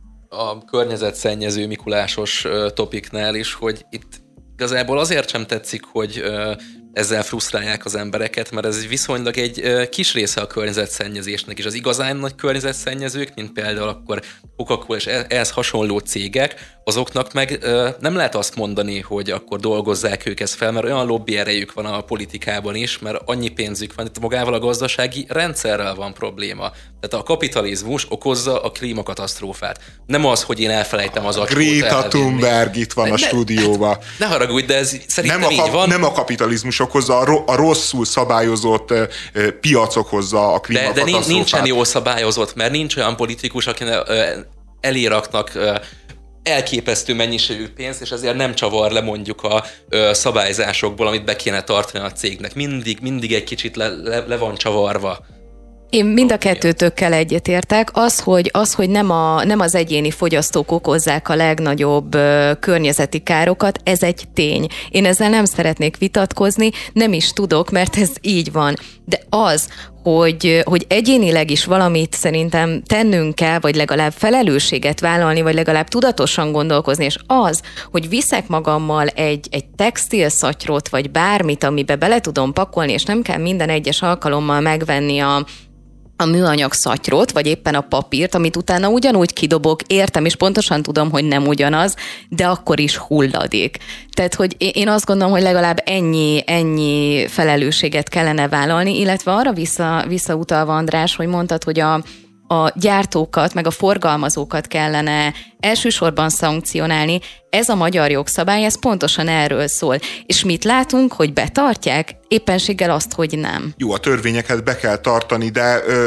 a környezetszennyező Mikulásos topiknál is, hogy itt igazából azért sem tetszik, hogy ezzel frusztrálják az embereket, mert ez viszonylag egy kis része a környezetszennyezésnek, és az igazán nagy környezetszennyezők, mint például akkor Coca-Cola és ehhez hasonló cégek, azoknak meg nem lehet azt mondani, hogy akkor dolgozzák ők ezt fel, mert olyan lobby erejük van a politikában is, mert annyi pénzük van, itt magával a gazdasági rendszerrel van probléma. Tehát a kapitalizmus okozza a klímakatasztrófát. Nem az, hogy én elfelejtem az acskót elvinni.
Greta Thunberg itt van ne, a stúdióban.
Hát, ne haragudj, de ez szerintem
nem a,
így van.
Nem a kapitalizmus okozza, a, a rosszul szabályozott uh, piac okozza a klímakatasztrófát.
De, de nincsen jól szabályozott, mert nincs olyan politikus, akinek uh, eléraknak uh, elképesztő mennyiségű pénzt, és ezért nem csavar le mondjuk a ö, szabályzásokból, amit be kéne tartani a cégnek. Mindig, mindig egy kicsit le, le, le van csavarva.
Én mind a kettőtökkel egyetértek. Az, hogy, az, hogy nem, a, nem az egyéni fogyasztók okozzák a legnagyobb ö, környezeti károkat, ez egy tény. Én ezzel nem szeretnék vitatkozni, nem is tudok, mert ez így van. De az, hogy, hogy egyénileg is valamit szerintem tennünk kell, vagy legalább felelősséget vállalni, vagy legalább tudatosan gondolkozni, és az, hogy viszek magammal egy, egy textilszatyrot, vagy bármit, amibe bele tudom pakolni, és nem kell minden egyes alkalommal megvenni a a műanyag szatyrot, vagy éppen a papírt, amit utána ugyanúgy kidobok, értem, és pontosan tudom, hogy nem ugyanaz, de akkor is hulladék. Tehát, hogy én azt gondolom, hogy legalább ennyi, ennyi felelősséget kellene vállalni, illetve arra vissza, visszautalva, András, hogy mondtad, hogy a a gyártókat, meg a forgalmazókat kellene elsősorban szankcionálni. Ez a magyar jogszabály, ez pontosan erről szól. És mit látunk, hogy betartják? Éppenséggel azt, hogy nem.
Jó, a törvényeket be kell tartani, de ö,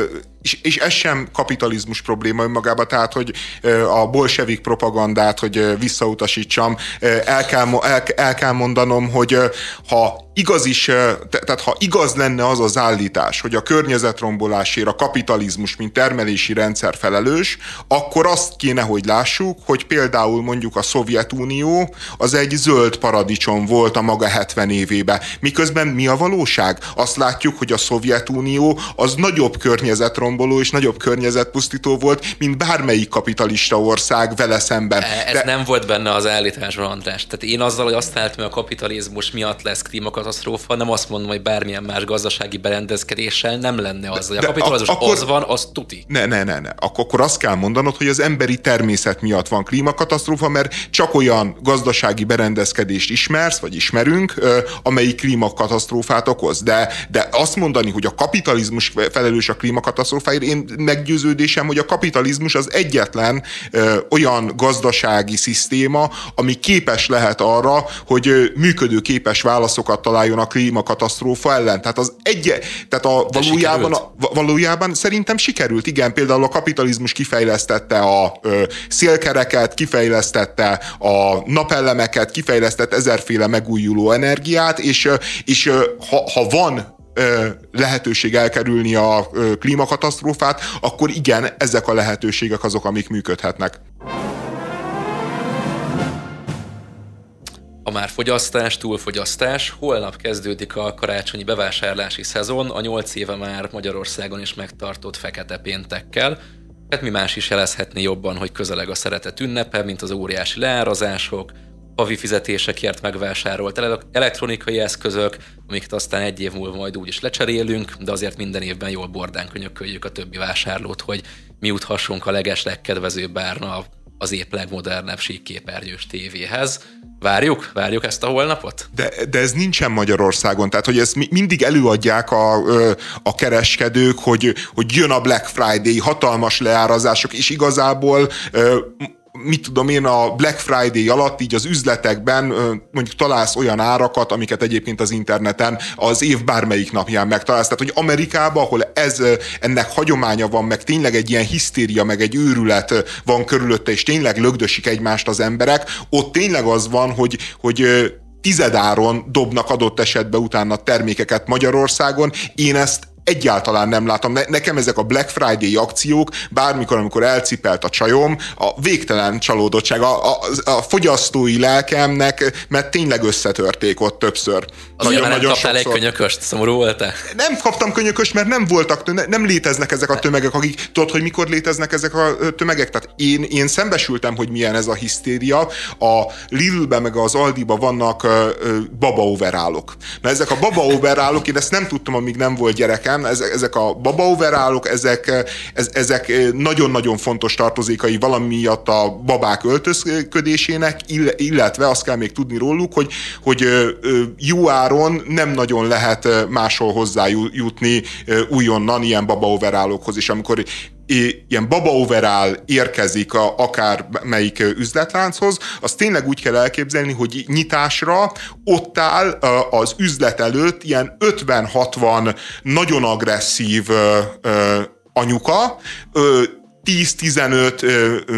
És, és ez sem kapitalizmus probléma önmagában, tehát, hogy a bolsevik propagandát, hogy visszautasítsam, el kell, el, el kell mondanom, hogy ha igaz is, tehát ha igaz lenne az az állítás, hogy a környezetrombolásért a kapitalizmus, mint termelési rendszer felelős, akkor azt kéne, hogy lássuk, hogy például mondjuk a Szovjetunió az egy zöld paradicsom volt a maga hetven évében. Miközben mi a valóság? Azt látjuk, hogy a Szovjetunió az nagyobb környezetromboló és nagyobb környezetpusztító volt, mint bármelyik kapitalista ország vele szemben.
Ez De... nem volt benne az állításban, András. Tehát én azzal, hogy azt állítom, hogy a kapitalizmus miatt lesz klímakatasztrófa, nem azt mondom, hogy bármilyen más gazdasági berendezkedéssel nem lenne az, hogy a kapitalizmus ak- akkor... az van, az tuti.
Ne, ne, ne, ne. Ak- akkor azt kell mondanod, hogy az emberi természet miatt van klímakatasztrófa, mert csak olyan gazdasági berendezkedést ismersz, vagy ismerünk, amelyik klímakatasztrófát okoz. De, de azt mondani, hogy a kapitalizmus felelős a klímakatasztrófáért, én meggyőződésem, hogy a kapitalizmus az egyetlen ö, olyan gazdasági szisztéma, ami képes lehet arra, hogy ö, működőképes válaszokat találjon a klímakatasztrófa ellen. Tehát az egy, tehát a valójában, a, valójában szerintem sikerült. Igen, például a kapitalizmus kifejlesztette a ö, szélkereket, kifejlesztette a napelemeket, kifejlesztett ezerféle megújuló energiát, és, és ha, ha van lehetőség elkerülni a klímakatasztrófát, akkor igen, ezek a lehetőségek azok, amik működhetnek.
A már fogyasztás, túlfogyasztás. Holnap kezdődik a karácsonyi bevásárlási szezon, a nyolc éve már Magyarországon is megtartott Fekete Péntekkel. Hát mi más is jelezhetné jobban, hogy közeleg a szeretet ünnepe, mint az óriási leárazások, havi fizetésekért megvásárolt elektronikai eszközök, amiket aztán egy év múlva majd úgy is lecserélünk, de azért minden évben jól bordán könyököljük a többi vásárlót, hogy mi juthassunk a leges legkedvezőbb árna az épp legmodernebb síkképernyős tévéhez. Várjuk? Várjuk ezt a holnapot?
De, de ez nincsen Magyarországon, tehát hogy ezt mindig előadják a, a kereskedők, hogy, hogy jön a Black Friday, hatalmas leárazások, és igazából mit tudom én, a Black Friday alatt így az üzletekben mondjuk találsz olyan árakat, amiket egyébként az interneten az év bármelyik napján megtalálsz. Tehát, hogy Amerikában, ahol ez, ennek hagyománya van, meg tényleg egy ilyen hisztéria, meg egy őrület van körülötte, és tényleg lögdösik egymást az emberek, ott tényleg az van, hogy, hogy tizedáron dobnak adott esetben utána termékeket Magyarországon. Én ezt egyáltalán nem látom. Nekem ezek a Black Friday akciók, bármikor, amikor elcipelt a csajom, a végtelen csalódottság, a, a, a fogyasztói lelkemnek, mert tényleg összetörték ott többször.
Azért nagyon, nem kaptál egy könyököst, szomorú voltál?
Nem kaptam könyököst, mert nem voltak, nem léteznek ezek a tömegek, akik, tudod, hogy mikor léteznek ezek a tömegek? Tehát én, én szembesültem, hogy milyen ez a hisztéria. A Lidlben meg az Aldiban vannak baba overallok. Na ezek a baba overallok, én ezt nem tudtam, amíg nem volt gyerekem. Ezek a baba overallok, ezek, ezek nagyon-nagyon fontos tartozékai valami miatt a babák öltözködésének, illetve azt kell még tudni róluk, hogy, hogy jó áron nem nagyon lehet máshol hozzájutni újonnan ilyen baba overallokhoz is. Amikor ilyen baba overall érkezik a, akár melyik üzletlánchoz, azt tényleg úgy kell elképzelni, hogy nyitásra ott áll az üzlet előtt ilyen ötven-hatvan nagyon agresszív ö, ö, anyuka, tíz-tizenöt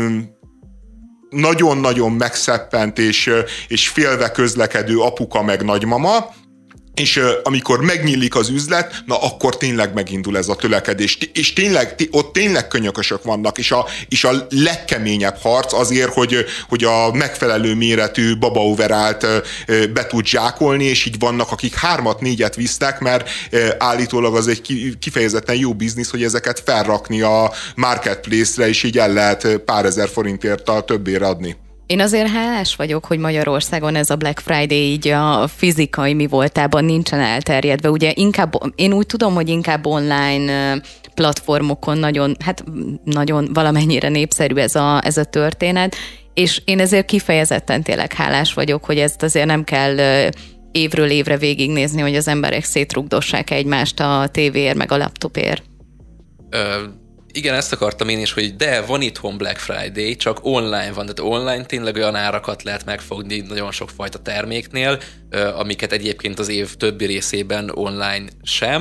nagyon-nagyon megszeppent és, és félve közlekedő apuka meg nagymama, és uh, amikor megnyílik az üzlet, na akkor tényleg megindul ez a tölekedés. És tényleg, ott tényleg könyökösök vannak, és a, és a legkeményebb harc azért, hogy, hogy a megfelelő méretű baba overallt uh, be tud zsákolni, és így vannak, akik hármat, négyet visznek, mert uh, állítólag az egy kifejezetten jó biznisz, hogy ezeket felrakni a marketplace-re, és így el lehet pár ezer forintért a többére adni.
Én azért hálás vagyok, hogy Magyarországon ez a Black Friday így a fizikai mi voltában nincsen elterjedve. Ugye inkább, én úgy tudom, hogy inkább online platformokon nagyon, hát nagyon valamennyire népszerű ez a, ez a történet, és én ezért kifejezetten tényleg hálás vagyok, hogy ezt azért nem kell évről évre végignézni, hogy az emberek szétrugdossák egymást a tévéért, meg a laptopért.
Ö... Igen, ezt akartam én is, hogy de van itthon Black Friday, csak online van, tehát online tényleg olyan árakat lehet megfogni nagyon sokfajta terméknél, amiket egyébként az év többi részében online sem.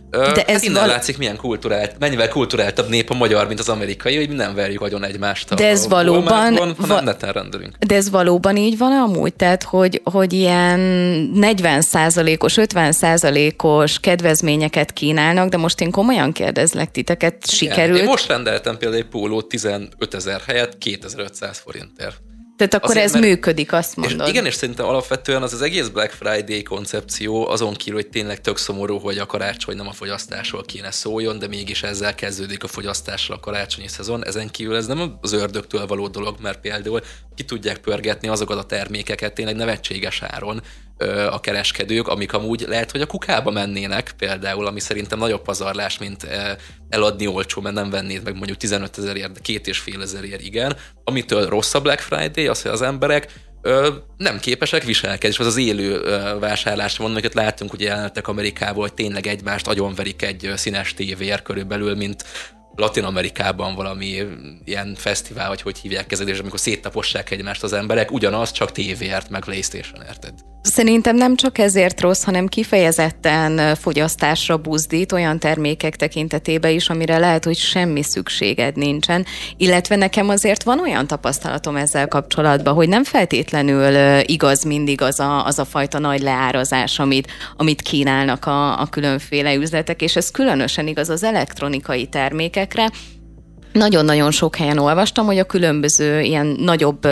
De hát ez innen val... látszik, milyen kulturált, mennyivel kulturáltabb nép a magyar, mint az amerikai, hogy mi nem verjük agyon egymást.
De ez a valóban,
va... neten rendelünk.
De ez valóban így van amúgy? Tehát, hogy, hogy ilyen negyven százalékos, ötven százalékos kedvezményeket kínálnak, de most én komolyan kérdezlek titeket, igen, sikerült?
Én most rendeltem például egy pólót tizenötezer helyett kétezer-ötszáz forintért.
Tehát akkor azért, ez mert, működik, azt mondod.
És igen, és szerintem alapvetően az az egész Black Friday koncepció azon kívül, hogy tényleg tök szomorú, hogy a karácsony nem a fogyasztásról kéne szóljon, de mégis ezzel kezdődik a fogyasztásra a karácsonyi szezon. Ezen kívül ez nem az ördögtől való dolog, mert például ki tudják pörgetni azokat a termékeket tényleg nevetséges áron a kereskedők, amik amúgy lehet, hogy a kukába mennének például, ami szerintem nagyobb pazarlás, mint eladni olcsó, mert nem vennéd meg mondjuk tizenötezerért, de két és fél ezerért igen. Amitől rossz a Black Friday, az, hogy az emberek ö, nem képesek viselkedni, és az az élő ö, vásárlásra van, amiket láttunk, ugye jelentek Amerikából, hogy tényleg egymást agyonverik egy színes tévéért körülbelül, mint Latin-Amerikában valami ilyen fesztivál, vagy hogy hívják ezeket, és amikor széttapossák egymást az emberek, ugyanaz, csak tévéért, meg PlayStation, érted?
Szerintem nem csak ezért rossz, hanem kifejezetten fogyasztásra buzdít olyan termékek tekintetében is, amire lehet, hogy semmi szükséged nincsen. Illetve nekem azért van olyan tapasztalatom ezzel kapcsolatban, hogy nem feltétlenül igaz mindig az a, az a fajta nagy leárazás, amit, amit kínálnak a, a különféle üzletek, és ez különösen igaz az elektronikai termékekre. Nagyon-nagyon sok helyen olvastam, hogy a különböző ilyen nagyobb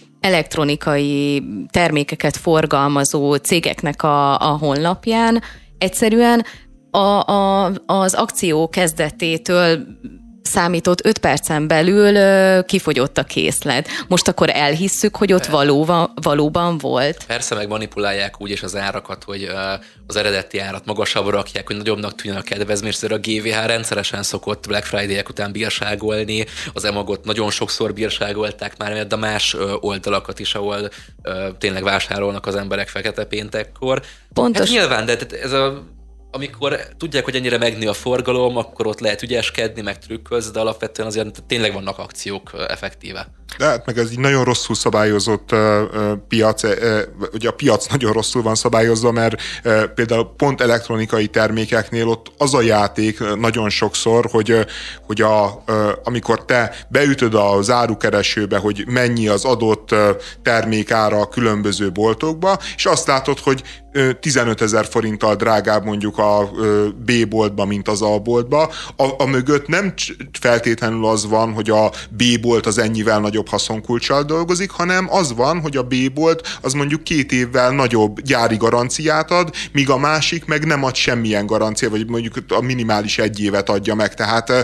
elektronikai termékeket forgalmazó cégeknek a, a honlapján egyszerűen a, a, az akció kezdetétől számított öt percen belül ö, kifogyott a készlet. Most akkor elhisszük, hogy ott valóban, valóban volt.
Persze, meg manipulálják úgy is az árakat, hogy ö, az eredeti árat magasabbra rakják, hogy nagyobbnak tűnjön a kedvezmény, a gé vé há rendszeresen szokott Black Friday-ek után bírságolni, az emagot nagyon sokszor bírságolták már, de más ö, oldalakat is, ahol ö, tényleg vásárolnak az emberek fekete péntekkor.
Pontos.
Hát nyilván, de ez a amikor tudják, hogy ennyire megnő a forgalom, akkor ott lehet ügyeskedni, meg trükközni, de alapvetően azért tényleg vannak akciók effektíve.
De hát meg ez egy nagyon rosszul szabályozott uh, piac, uh, ugye a piac nagyon rosszul van szabályozva, mert uh, például pont elektronikai termékeknél ott az a játék uh, nagyon sokszor, hogy, uh, hogy a, uh, amikor te beütöd az árukeresőbe, hogy mennyi az adott uh, termék ára a különböző boltokba, és azt látod, hogy uh, tizenötezer forinttal drágább mondjuk a uh, B-boltba, mint az A-boltba. A, a mögött nem feltétlenül az van, hogy a B-bolt az ennyivel nagyobb haszonkulccsal dolgozik, hanem az van, hogy a B-bolt az mondjuk két évvel nagyobb gyári garanciát ad, míg a másik meg nem ad semmilyen garanciát, vagy mondjuk a minimális egy évet adja meg. Tehát ö,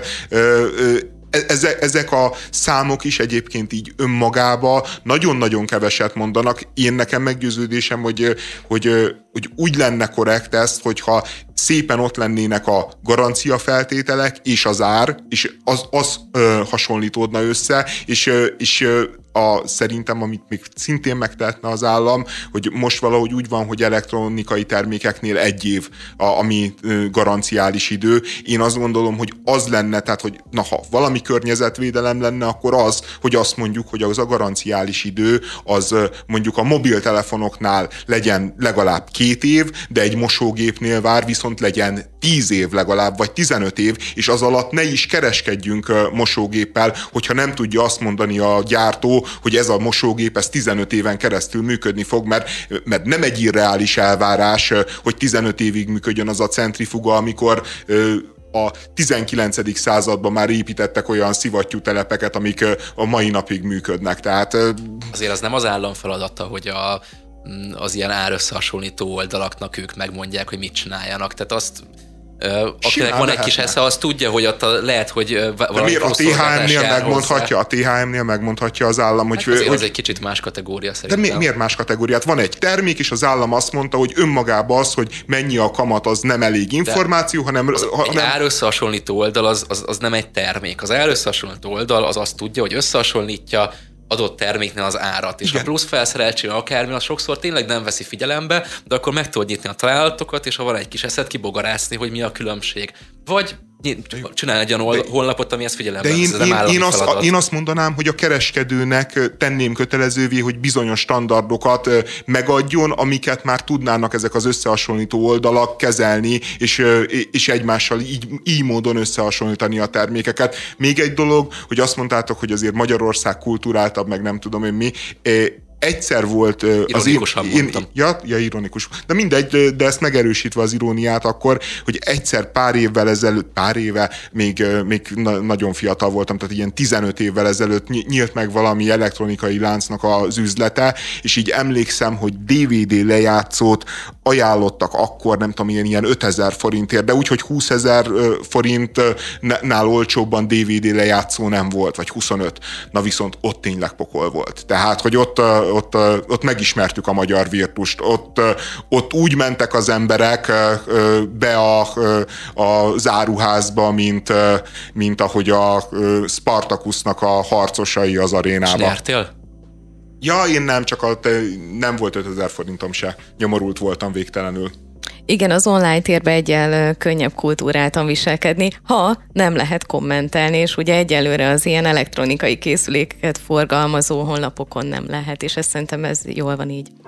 ö, ezek a számok is egyébként így önmagába nagyon-nagyon keveset mondanak. Én nekem meggyőződésem, hogy, hogy, hogy úgy lenne korrekt ezt, hogyha szépen ott lennének a garancia feltételek és az ár, és az, az ö, hasonlítódna össze, és, ö, és ö, a, szerintem, amit még szintén megtehetne az állam, hogy most valahogy úgy van, hogy elektronikai termékeknél egy év, a, ami ö, garanciális idő. Én azt gondolom, hogy az lenne, tehát, hogy na, ha valami környezetvédelem lenne, akkor az, hogy azt mondjuk, hogy az a garanciális idő, az ö, mondjuk a mobiltelefonoknál legyen legalább két év, de egy mosógépnél vár viszont legyen tíz év legalább, vagy tizenöt év, és az alatt ne is kereskedjünk mosógéppel, hogyha nem tudja azt mondani a gyártó, hogy ez a mosógép, ez tizenöt éven keresztül működni fog, mert, mert nem egy irreális elvárás, hogy tizenöt évig működjön az a centrifuga, amikor a tizenkilencedik században már építettek olyan szivattyútelepeket, amik a mai napig működnek. Tehát
azért az nem az állam feladata, hogy a az ilyen árösszehasonlító oldalaknak ők megmondják, hogy mit csináljanak. Tehát azt, uh, akinek van egy kis esze, az tudja, hogy ott a, lehet, hogy valami
miért a té há em-nél megmondhatja, a té há em-nél megmondhatja az állam, hogy...
Hát azért
hogy,
az egy kicsit más kategória szerintem.
De mi, miért más kategóriát? Van egy termék, és az állam azt mondta, hogy önmagában az, hogy mennyi a kamat, az nem elég információ, de hanem...
Az, hanem... Egy árösszehasonlító oldal az, az, az nem egy termék. Az árösszehasonlító oldal az azt tudja, hogy összehasonlítja adott terméknél az árat, és igen. A plusz felszereltség akármi, az sokszor tényleg nem veszi figyelembe, de akkor meg tudod nyitni a találatokat, és ha van egy kis eszed, kibogarászni, hogy mi a különbség. Vagy Csinálj egy olyan honlapot, ami ezt figyelembe
de én,
vesz,
én, én, azt, én azt mondanám, hogy a kereskedőnek tenném kötelezővé, hogy bizonyos standardokat megadjon, amiket már tudnának ezek az összehasonlító oldalak kezelni, és, és egymással így, így módon összehasonlítani a termékeket. Még egy dolog, hogy azt mondtátok, hogy azért Magyarország kulturáltabb, meg nem tudom én mi. Egyszer volt az én, én ja, ja, ironikus. De mindegy, de ezt megerősítve az iróniát akkor, hogy egyszer pár évvel ezelőtt, pár éve, még, még na, nagyon fiatal voltam, tehát ilyen tizenöt évvel ezelőtt nyílt meg valami elektronikai láncnak az üzlete, és így emlékszem, hogy dé vé dé lejátszót ajánlottak akkor, nem tudom, ilyen, ilyen ötezer forintért, de úgy, hogy húszezer forintnál olcsóbban dé vé dé lejátszó nem volt, vagy huszonöt. Na viszont ott tényleg pokol volt. Tehát, hogy ott Ott, ott megismertük a magyar virtust, ott, ott úgy mentek az emberek be a, a záruházba, mint, mint ahogy a Spartacusnak a harcosai az arénába.
És nyertél?
Ja, én nem, csak a, nem volt ötezer forintom se. Nyomorult voltam végtelenül.
Igen, az online térben egyel könnyebb kultúráltan viselkedni, ha nem lehet kommentelni, és ugye egyelőre az ilyen elektronikai készüléket forgalmazó honlapokon nem lehet, és ezt szerintem ez jól van így.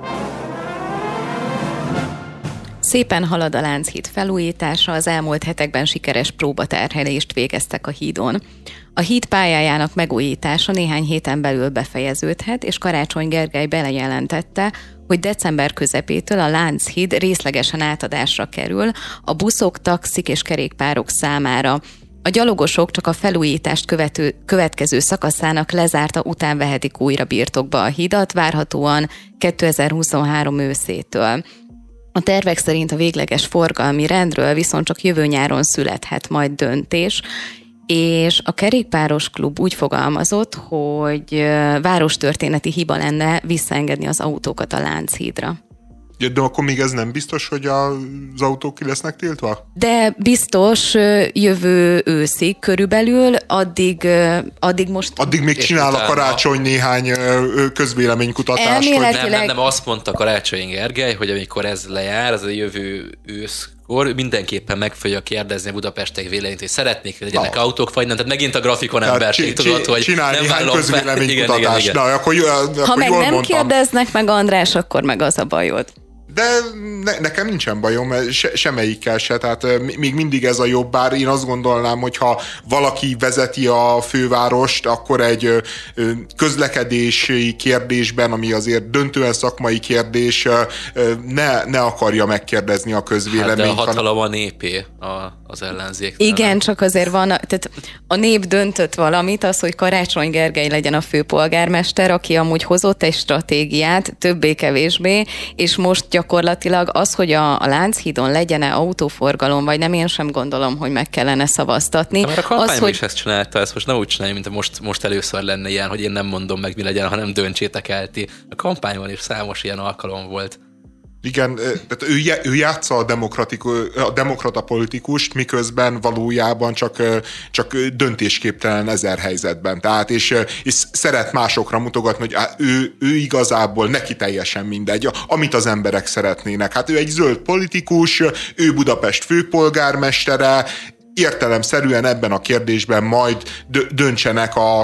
Szépen halad a Lánchíd felújítása, az elmúlt hetekben sikeres próbaterhelést végeztek a hídon. A híd pályájának megújítása néhány héten belül befejeződhet, és Karácsony Gergely belejelentette, hogy december közepétől a Lánchíd részlegesen átadásra kerül a buszok, taxik és kerékpárok számára. A gyalogosok csak a felújítást követő, következő szakaszának lezárta után vehetik újra birtokba a hidat, várhatóan kétezer-huszonhárom őszétől. A tervek szerint a végleges forgalmi rendről viszont csak jövő nyáron születhet majd döntés, és a kerékpáros klub úgy fogalmazott, hogy várostörténeti hiba lenne visszaengedni az autókat a Lánchídra.
Ja, de akkor még ez nem biztos, hogy az autók ki lesznek tiltva?
De biztos jövő őszig körülbelül, addig, addig most...
Addig még csinál a Karácsony néhány közvéleménykutatást.
Elméletileg...
Hogy... Nem, nem, nem, azt mondta Karácsony Gergely, hogy amikor ez lejár, az a jövő ősz, akkor mindenképpen meg fogja kérdezni a budapestiek véleményt, hogy szeretnék, hogy legyenek no. autók, vagy nem. Tehát megint a grafikon emberség, tudod, hogy
csinál
nem
néhány közvéleménykutatást. Na, akkor, akkor
ha meg nem
mondtam.
kérdeznek meg, András, akkor meg az a bajod.
De ne, nekem nincsen bajom, se, semmelyikkel se, tehát még mindig ez a jobb, bár én azt gondolnám, hogy ha valaki vezeti a fővárost, akkor egy közlekedési kérdésben, ami azért döntően szakmai kérdés, ne, ne akarja megkérdezni a közvéleményt.
Hát de a hatalom a népé a, az ellenzék.
Igen, nem? Csak azért van, tehát a nép döntött valamit, az, hogy Karácsony Gergely legyen a főpolgármester, aki amúgy hozott egy stratégiát, többé-kevésbé, és most gyakorlatilag az, hogy a, a Lánchídon legyen-e autóforgalom, vagy nem, én sem gondolom, hogy meg kellene szavaztatni.
Már a kampányban
az, hogy...
is ezt csinálta, ezt most nem úgy csinálja, mint most, most először lenne ilyen, hogy én nem mondom meg, mi legyen, hanem döntsétek el ti. A kampányban is számos ilyen alkalom volt.
Igen, tehát ő, ő játsza a, a demokrata politikust, miközben valójában csak, csak döntésképtelen ezer helyzetben. Tehát, és, és szeret másokra mutogatni, hogy ő, ő igazából neki teljesen mindegy, amit az emberek szeretnének. Hát ő egy zöld politikus, ő Budapest főpolgármestere, értelemszerűen ebben a kérdésben majd döntsenek a,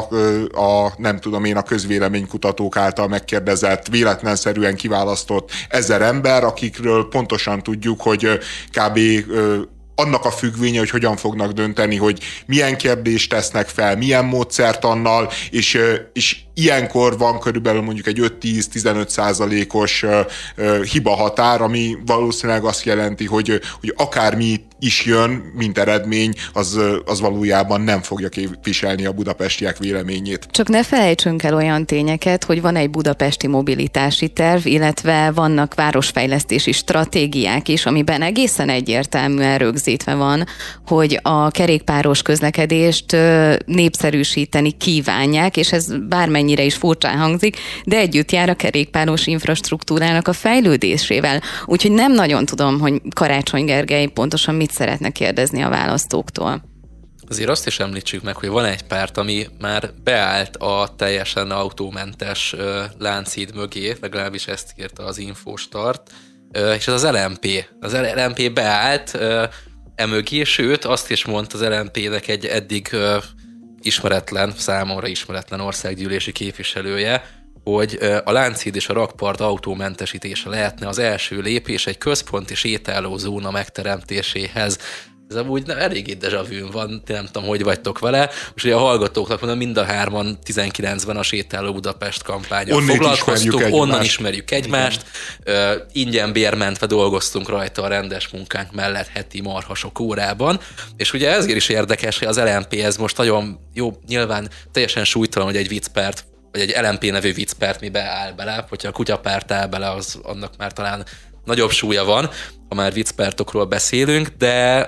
a nem tudom én, a közvéleménykutatók által megkérdezett, véletlenszerűen kiválasztott ezer ember, akikről pontosan tudjuk, hogy kb. Annak a függvénye, hogy hogyan fognak dönteni, hogy milyen kérdést tesznek fel, milyen módszertannal, és, és ilyenkor van körülbelül mondjuk egy öt-tíz-tizenöt százalékos hiba határ, ami valószínűleg azt jelenti, hogy, hogy akármi is jön, mint eredmény, az, az valójában nem fogja képviselni a budapestiek véleményét.
Csak ne felejtsünk el olyan tényeket, hogy van egy budapesti mobilitási terv, illetve vannak városfejlesztési stratégiák is, amiben egészen egyértelműen rögzítve van, hogy a kerékpáros közlekedést népszerűsíteni kívánják, és ez bármennyire is furcsán hangzik, de együtt jár a kerékpáros infrastruktúrának a fejlődésével. Úgyhogy nem nagyon tudom, hogy Karácsony Gergely pontosan mit szeretne kérdezni a választóktól.
Azért azt is említsük meg, hogy van egy párt, ami már beállt a teljesen autómentes uh, Lánchíd mögé, legalábbis ezt írta az Infostart, uh, és ez az el em pé. Az el em pé beállt, uh, emögé, sőt azt is mondta az el em pé-nek egy eddig uh, ismeretlen, számomra ismeretlen országgyűlési képviselője, hogy uh, a Lánchíd és a rakpart autómentesítése lehetne az első lépés egy központi sétálózóna megteremtéséhez. Ez amúgy eléggé déjà vu van, nem tudom, hogy vagytok vele. Most ugye a hallgatóknak mondom, mind a hárman tizenkilencben a Sétáló Budapest kampányon foglalkoztunk, ismerjük onnan ismerjük egymást. Uh, ingyen bérmentve dolgoztunk rajta a rendes munkánk mellett heti marha sok órában. És ugye ezért is érdekes, hogy az el em pé ez most nagyon jó, nyilván teljesen súlytalan, hogy egy viccpert, vagy egy el em pé nevű viccpert mibe áll bele, hogyha a kutyapárt áll bele, az annak már talán nagyobb súlya van, ha már viccpertokról beszélünk, de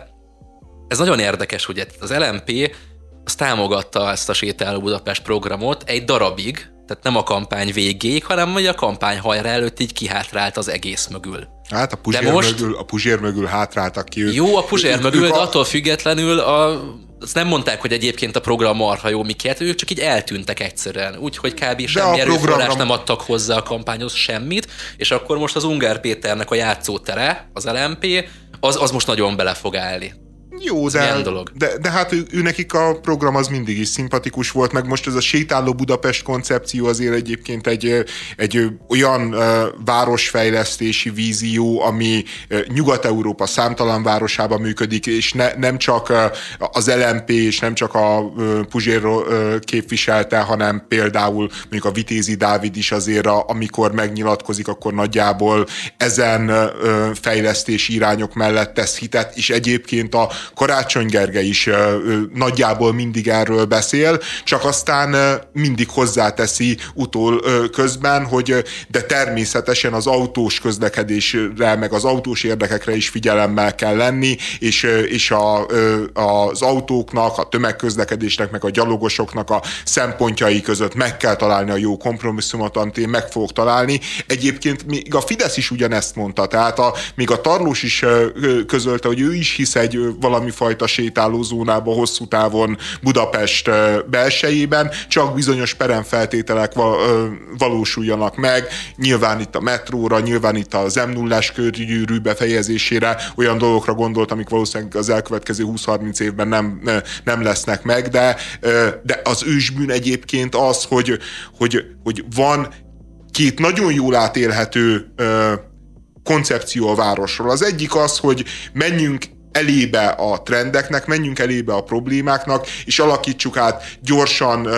ez nagyon érdekes, hogy az el em pé az támogatta ezt a Sétáló Budapest programot egy darabig, tehát nem a kampány végéig, hanem hogy a kampány hajra előtt így kihátrált az egész mögül.
Hát a Puzsér, most... mögül, a Puzsér mögül hátráltak ki. Ők,
jó, a Puzsér
ők,
mögül,
ők
de
a...
attól függetlenül a... azt nem mondták, hogy egyébként a program marha jó miket, ők csak így eltűntek egyszerűen, úgyhogy kb. Semmi erőforrás programra... nem adtak hozzá a kampányhoz semmit, és akkor most az Ungár Péternek a játszótere, az el em pé, az, az most nagyon bele fog állni.
Jó, de, de, de hát ő, ő nekik a program az mindig is szimpatikus volt, meg most ez a Sétáló Budapest koncepció azért egyébként egy, egy olyan uh, városfejlesztési vízió, ami uh, Nyugat-Európa számtalan városában működik, és ne, nem csak uh, az el em pé és nem csak a uh, Puzsér uh, képviselte, hanem például mondjuk a Vitézi Dávid is azért, a, amikor megnyilatkozik, akkor nagyjából ezen uh, fejlesztési irányok mellett tesz hitet, és egyébként a Karácsony Gergely is uh, nagyjából mindig erről beszél, csak aztán uh, mindig hozzáteszi utól uh, közben, hogy uh, de természetesen az autós közlekedésre, meg az autós érdekekre is figyelemmel kell lenni, és, uh, és a, uh, az autóknak, a tömegközlekedésnek, meg a gyalogosoknak a szempontjai között meg kell találni a jó kompromisszumot, amit én meg fogok találni. Egyébként még a Fidesz is ugyanezt mondta, tehát a, még a Tarlós is uh, közölte, hogy ő is hisz egy uh, valami fajta sétálózónába hosszú távon Budapest belsejében, csak bizonyos peremfeltételek valósuljanak meg. Nyilván itt a metróra, nyilván itt az em nullás körgyűrű befejezésére, olyan dolgokra gondolt, amik valószínűleg az elkövetkező húsz-harminc évben nem, nem lesznek meg, de, de az ősbűn egyébként az, hogy, hogy, hogy van két nagyon jól átélhető koncepció a városról. Az egyik az, hogy menjünk elébe a trendeknek, menjünk elébe a problémáknak, és alakítsuk át gyorsan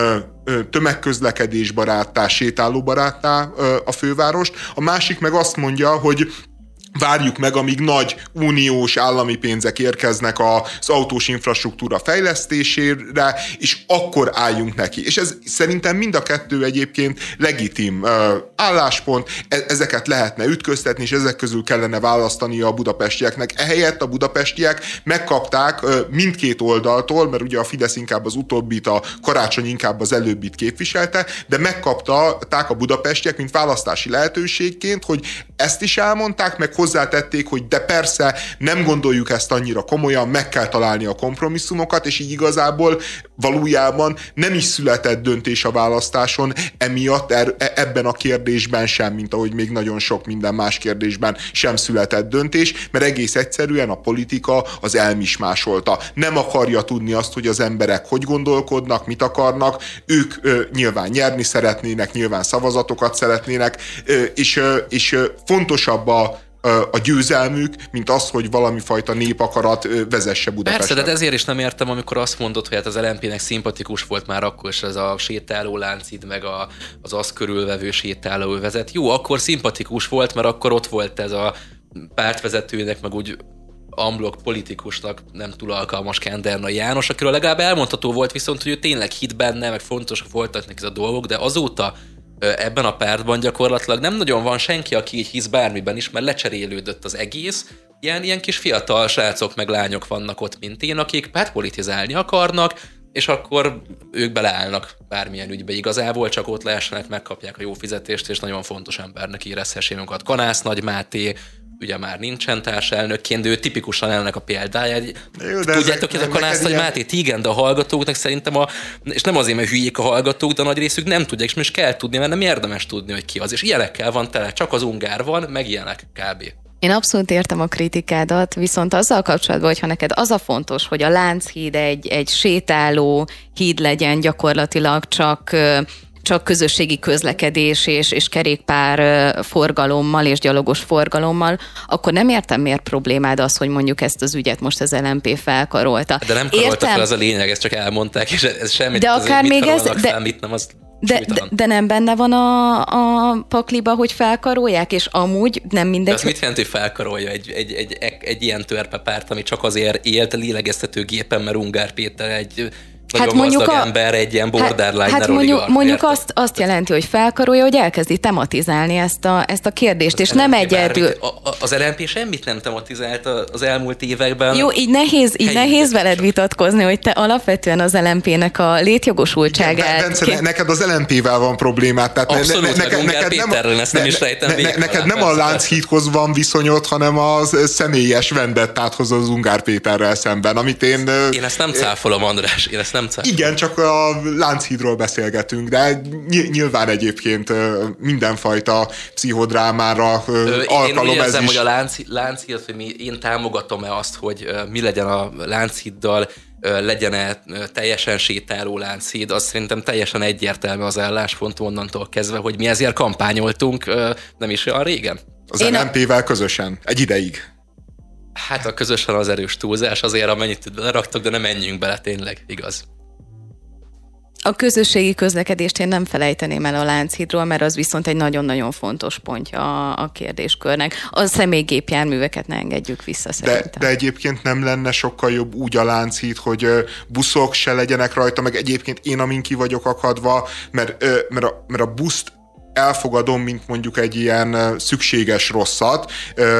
tömegközlekedésbaráttá, sétálóbaráttá a fővárost. A másik meg azt mondja, hogy várjuk meg, amíg nagy uniós állami pénzek érkeznek az autós infrastruktúra fejlesztésére, és akkor álljunk neki. És ez szerintem mind a kettő egyébként legitim uh, álláspont, e- ezeket lehetne ütköztetni, és ezek közül kellene választani a budapestieknek. Ehelyett a budapestiek megkapták uh, mindkét oldaltól, mert ugye a Fidesz inkább az utóbbit, a Karácsony inkább az előbbit képviselte, de megkapták a budapestiek, mint választási lehetőségként, hogy ezt is elmondták, meg hozzátették, hogy de persze nem gondoljuk ezt annyira komolyan, meg kell találni a kompromisszumokat, és így igazából valójában nem is született döntés a választáson, emiatt er, ebben a kérdésben sem, mint ahogy még nagyon sok minden más kérdésben sem született döntés, mert egész egyszerűen a politika az elmismásolta. Nem akarja tudni azt, hogy az emberek hogy gondolkodnak, mit akarnak, ők ö, nyilván nyerni szeretnének, nyilván szavazatokat szeretnének, ö, és, ö, és ö, fontosabb a a győzelmük, mint az, hogy valami fajta népakarat vezesse Budapestet.
Persze, de ezért is nem értem, amikor azt mondod, hogy hát az el em pé-nek szimpatikus volt már akkor is ez a sétáló Lánchíd, meg a, az azt körülvevő sétálóövezet. Jó, akkor szimpatikus volt, mert akkor ott volt ez a pártvezetőnek, meg úgy amblok politikusnak nem túl alkalmas Kendernai János, akiről legalább elmondható volt viszont, hogy ő tényleg hit benne, meg fontos voltak neki ez a dolgok, de azóta ebben a pártban gyakorlatilag nem nagyon van senki, aki így hisz bármiben is, mert lecserélődött az egész. Ilyen, ilyen kis fiatal srácok meg lányok vannak ott, mint én, akik pártpolitizálni akarnak, és akkor ők beleállnak bármilyen ügybe igazából, csak ott leessenek, megkapják a jó fizetést, és nagyon fontos embernek érezhessék magukat. Kanász Nagy Máté, ugye már nincsen társelnökként, de ő tipikusan ennek a példája. Jó, tudjátok, hogy ez a Kanász Nagy Mátét, igen, de a hallgatóknak szerintem, a, és nem azért, mert hülyék a hallgatók, de a nagy részük nem tudják, és most kell tudni, mert nem érdemes tudni, hogy ki az. És ilyenekkel van tele, csak az Ungár van, meg ilyenek kb.
Én abszolút értem a kritikádat, viszont azzal kapcsolatban, hogyha neked az a fontos, hogy a Lánchíd egy, egy sétáló híd legyen, gyakorlatilag csak, csak közösségi közlekedés és, és kerékpár forgalommal és gyalogos forgalommal, akkor nem értem, miért problémád az, hogy mondjuk ezt az ügyet most az el em pé felkarolta.
De nem karolta fel, az a lényeg, ezt csak elmondták, és ez semmit,
de akár még ez,
de,
de,
mit nem, az
de, de, de nem benne van a, a pakliba, hogy felkarolják, és amúgy nem mindegy.
De azt mit jelent, hogy felkarolja egy, egy, egy, egy, egy ilyen törpepárt, ami csak azért élt lélegeztető gépen, mert Ungár Péter egy nagyon hát gazdag a, ember, egy ilyen borderline
hát, hát mondjuk, mondjuk azt, azt jelenti, hogy felkarolja, hogy elkezdi tematizálni ezt a, ezt a kérdést, az és nem egyedül.
Az el em pé semmit nem tematizált az elmúlt években.
Jó, így nehéz, így nehéz veled vitatkozni, hogy te alapvetően az el em pének a létjogosultságát...
Bence, ne, neked az el em pével van problémát. Tehát
abszolút, ne, ne, neked, neked Péterrel, nem, ezt nem ne, is rejtem
ne, ne, Neked nem a Lánchídhoz van viszonyod, hanem a személyes vendettáthoz az Ungár Péterrel szemben, amit én...
Én ezt nem cáfolom, András, én ezt nem cáfolom.
Igen, csak a Lánchídról beszélgetünk, de nyilván egyébként mindenfajta pszichodrámára
Ö,
alkalom
én
ez
érzem,
is.
hogy a Lánchíd, hogy mi, én támogatom-e azt, hogy mi legyen a Lánchíddal, legyen-e teljesen sétáló Lánchíd, az szerintem teljesen egyértelmű az álláspont onnantól kezdve, hogy mi ezért kampányoltunk nem is olyan régen.
Az el em pével közösen, egy ideig.
Hát a közösen az erős túlzás, azért amennyit beleraktak, de nem menjünk bele, tényleg, igaz.
A közösségi közlekedést én nem felejteném el a Lánchídról, mert az viszont egy nagyon-nagyon fontos pontja a kérdéskörnek. A személygépjárműveket ne engedjük vissza szerintem.
De, de egyébként nem lenne sokkal jobb úgy a Lánchíd, hogy buszok se legyenek rajta, meg egyébként én, amin ki vagyok akadva, mert, mert, a, mert a buszt elfogadom, mint mondjuk egy ilyen szükséges rosszat,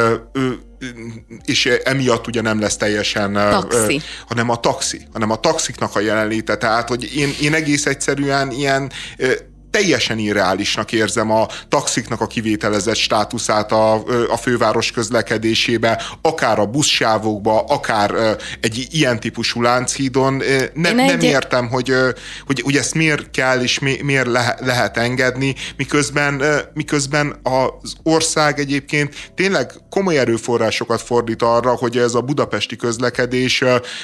és emiatt ugye nem lesz teljesen,
taxi.
hanem a taxi, hanem a taxiknak a jelenléte. Tehát, hogy én, én egész egyszerűen ilyen teljesen irreálisnak érzem a taxiknak a kivételezett státuszát a, a főváros közlekedésébe, akár a buszsávokba, akár egy ilyen típusú Lánchídon. Ne, nem egy... értem, hogy, hogy, hogy ezt miért kell és mi, miért le, lehet engedni, miközben, miközben az ország egyébként tényleg komoly erőforrásokat fordít arra, hogy ez a budapesti közlekedés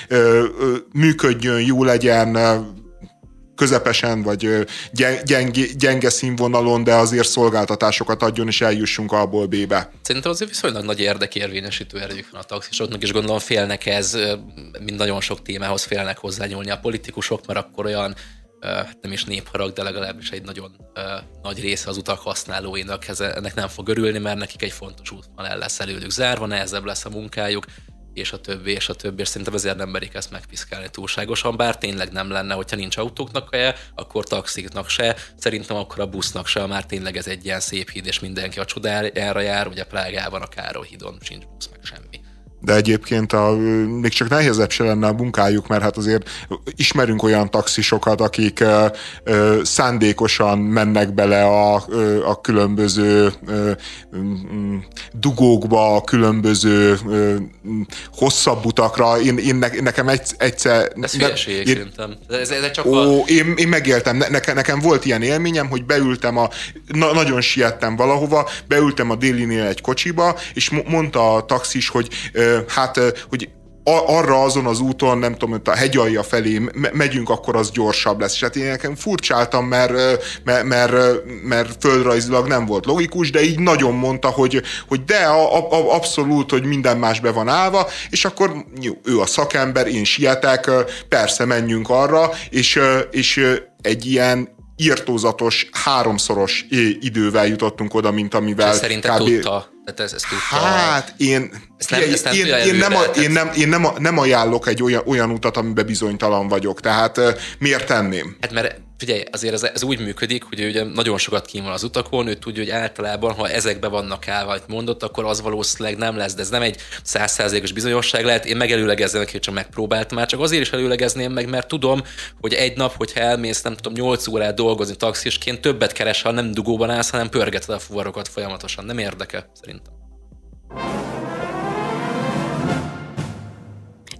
működjön, jó legyen, közepesen, vagy gyenge, gyenge színvonalon, de azért szolgáltatásokat adjon, és eljussunk A-ból B-be.
Szerintem azért viszonylag nagy érdekérvényesítő erejük van a taxisoknak, és gondolom félnek ez, mint nagyon sok témához félnek hozzányúlni a politikusok, mert akkor olyan, nem is népharag, de legalábbis egy nagyon nagy része az utak használóinak ennek nem fog örülni, mert nekik egy fontos útvonal lesz előlük zárva, nehezebb lesz a munkájuk, és a többi, és a többi, és szerintem ezért nem merik ezt megpiszkálni túlságosan, bár tényleg nem lenne, hogyha nincs autóknak se, akkor taxiknak se, szerintem akkor a busznak se, már tényleg ez egy ilyen szép híd, és mindenki a csodájára jár, ugye Prágában a Károly hídon sincs busz, meg semmi.
De egyébként a, még csak nehezebb se lenne a munkájuk, mert hát azért ismerünk olyan taxisokat, akik ö, ö, szándékosan mennek bele a, ö, a különböző ö, ö, dugókba, a különböző ö, hosszabb utakra. Én, én ne, nekem egy, egyszer...
Ez hülyeség szerintem. Ez, ez csak
ó,
a...
én, én megéltem. Ne, nekem, nekem volt ilyen élményem, hogy beültem a... Na, nagyon siettem valahova, beültem a Délinél egy kocsiba, és mondta a taxis, hogy hát, hogy arra azon az úton, nem tudom, a hegyalja felé megyünk, akkor az gyorsabb lesz. És hát én nekem furcsáltam, mert, mert, mert, mert földrajzilag nem volt logikus, de így nagyon mondta, hogy, hogy de a, a, abszolút, hogy minden más be van állva, és akkor ő a szakember, én sietek, persze menjünk arra, és, és egy ilyen írtózatos, háromszoros idővel jutottunk oda, mint amivel...
És szerintem kb... tudta. Tehát ez, ez tudta.
Hát én,
ezt nem, ezt nem
én, én, nem, a, én, nem, én nem, nem ajánlok egy olyan, olyan utat, amiben bizonytalan vagyok. Tehát uh, miért tenném?
Hát mert figyelj, azért ez, ez úgy működik, hogy ugye nagyon sokat kín van az utakon, ő tudja, hogy általában, ha ezekbe vannak állva, amit mondott, akkor az valószínűleg nem lesz, de ez nem egy száz százalékos bizonyosság lehet. Én megelőlegezem neki, hogy csak megpróbáltam, már csak azért is előlegezném meg, mert tudom, hogy egy nap, hogyha elmész, nem tudom, nyolc órát dolgozni taxisként, többet keresel, nem dugóban állsz, hanem pörgeted a fuvarokat folyamatosan. Nem érdekel, szerintem.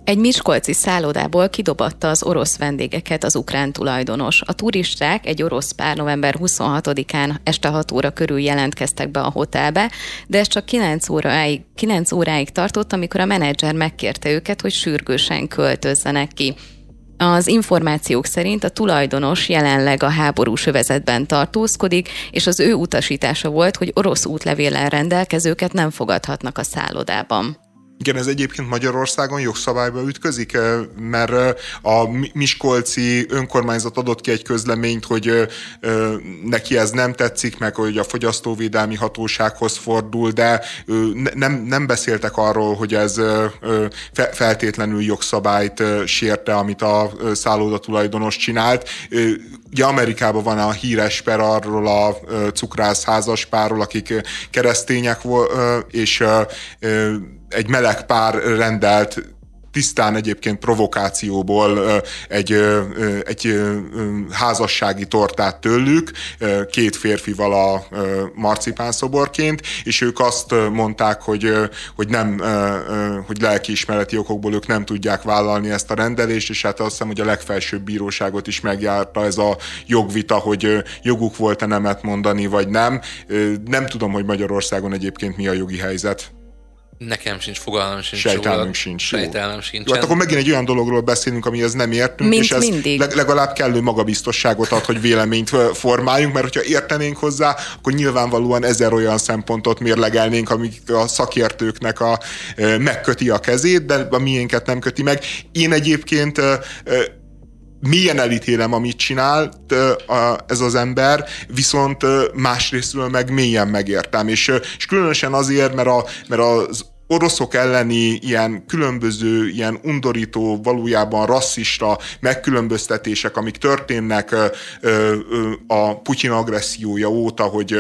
Egy miskolci szállodából kidobatta az orosz vendégeket az ukrán tulajdonos. A turisták, egy orosz pár november huszonhatodikán este hat óra körül jelentkeztek be a hotelbe, de ez csak kilenc óráig, kilenc óráig tartott, amikor a menedzser megkérte őket, hogy sürgősen költözzenek ki. Az információk szerint a tulajdonos jelenleg a háborús övezetben tartózkodik, és az ő utasítása volt, hogy orosz útlevéllel rendelkezőket nem fogadhatnak a szállodában.
Igen, ez egyébként Magyarországon jogszabályba ütközik, mert a miskolci önkormányzat adott ki egy közleményt, hogy neki ez nem tetszik, meg hogy a fogyasztóvédelmi hatósághoz fordul, de nem, nem beszéltek arról, hogy ez feltétlenül jogszabályt sérte, amit a szálloda tulajdonos csinált. Ugye Amerikában van a híres per arról a cukrász házaspárról, akik keresztények, és egy meleg pár rendelt tisztán egyébként provokációból egy, egy házassági tortát tőlük, két férfival a marcipánszoborként, és ők azt mondták, hogy, hogy, nem, hogy lelkiismereti okokból ők nem tudják vállalni ezt a rendelést, és hát azt hiszem, hogy a legfelsőbb bíróságot is megjárta ez a jogvita, hogy joguk volt-e nemet mondani, vagy nem. Nem tudom, hogy Magyarországon egyébként mi a jogi helyzet.
Nekem sincs, fogalmam sincs.
Sejtelmünk sincs.
Sejtelmem sincs.
Jó, hát akkor megint egy olyan dologról beszélünk, amihez nem értünk,
Mint
és ez
mindig.
legalább kellő magabiztosságot ad, hogy véleményt formáljunk, mert hogyha értenénk hozzá, akkor nyilvánvalóan ezer olyan szempontot mérlegelnénk, amik a szakértőknek a, megköti a kezét, de a miénket nem köti meg. Én egyébként mélyen elítélem, amit csinál ez az ember, viszont másrésztről meg mélyen megértem. És, és különösen azért, mert, a, mert az oroszok elleni ilyen különböző, ilyen undorító, valójában rasszista megkülönböztetések, amik történnek a Putyin agressziója óta, hogy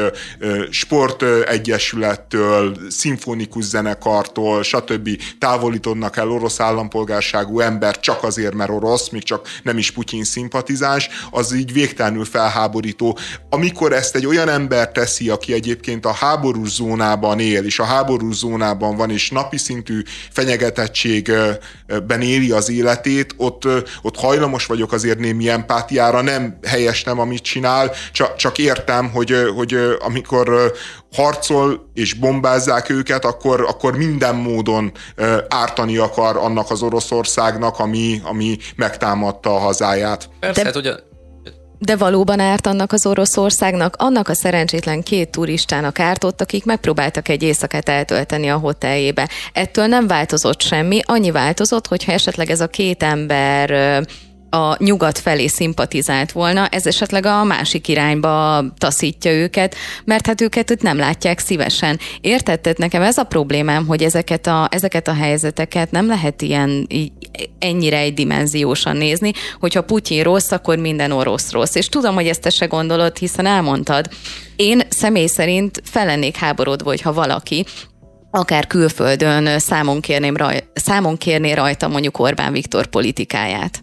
sportegyesülettől, szimfonikus zenekartól, stb. Távolítodnak el orosz állampolgárságú ember csak azért, mert orosz, még csak nem is Putyin szimpatizáns, az így végtelenül felháborító. Amikor ezt egy olyan ember teszi, aki egyébként a háborús zónában él, és a háborús zónában van, és napi szintű fenyegetettségben éli az életét, ott, ott hajlamos vagyok azért némi empátiára, nem helyes nem, amit csinál, csak, csak értem, hogy, hogy amikor harcol és bombázzák őket, akkor, akkor minden módon ártani akar annak az Oroszországnak, ami, ami megtámadta a hazáját.
Persze,
De...
hát ugye
De valóban árt annak az Oroszországnak, annak a szerencsétlen két turistának ártott, akik megpróbáltak egy éjszakát eltölteni a hoteljébe. Ettől nem változott semmi, annyi változott, hogyha esetleg ez a két ember a nyugat felé szimpatizált volna, ez esetleg a másik irányba taszítja őket, mert hát őket itt nem látják szívesen. Érted? Tehát nekem ez a problémám, hogy ezeket a, ezeket a helyzeteket nem lehet ilyen ennyire egydimenziósan nézni, hogyha Putyin rossz, akkor minden orosz rossz. És tudom, hogy ezt te se gondolod, hiszen elmondtad. Én személy szerint fel lennék háborodva, hogyha valaki akár külföldön számon, kérném raj, számon kérné rajta mondjuk Orbán Viktor politikáját.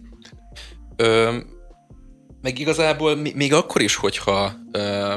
Ö, meg igazából még akkor is, hogyha ö,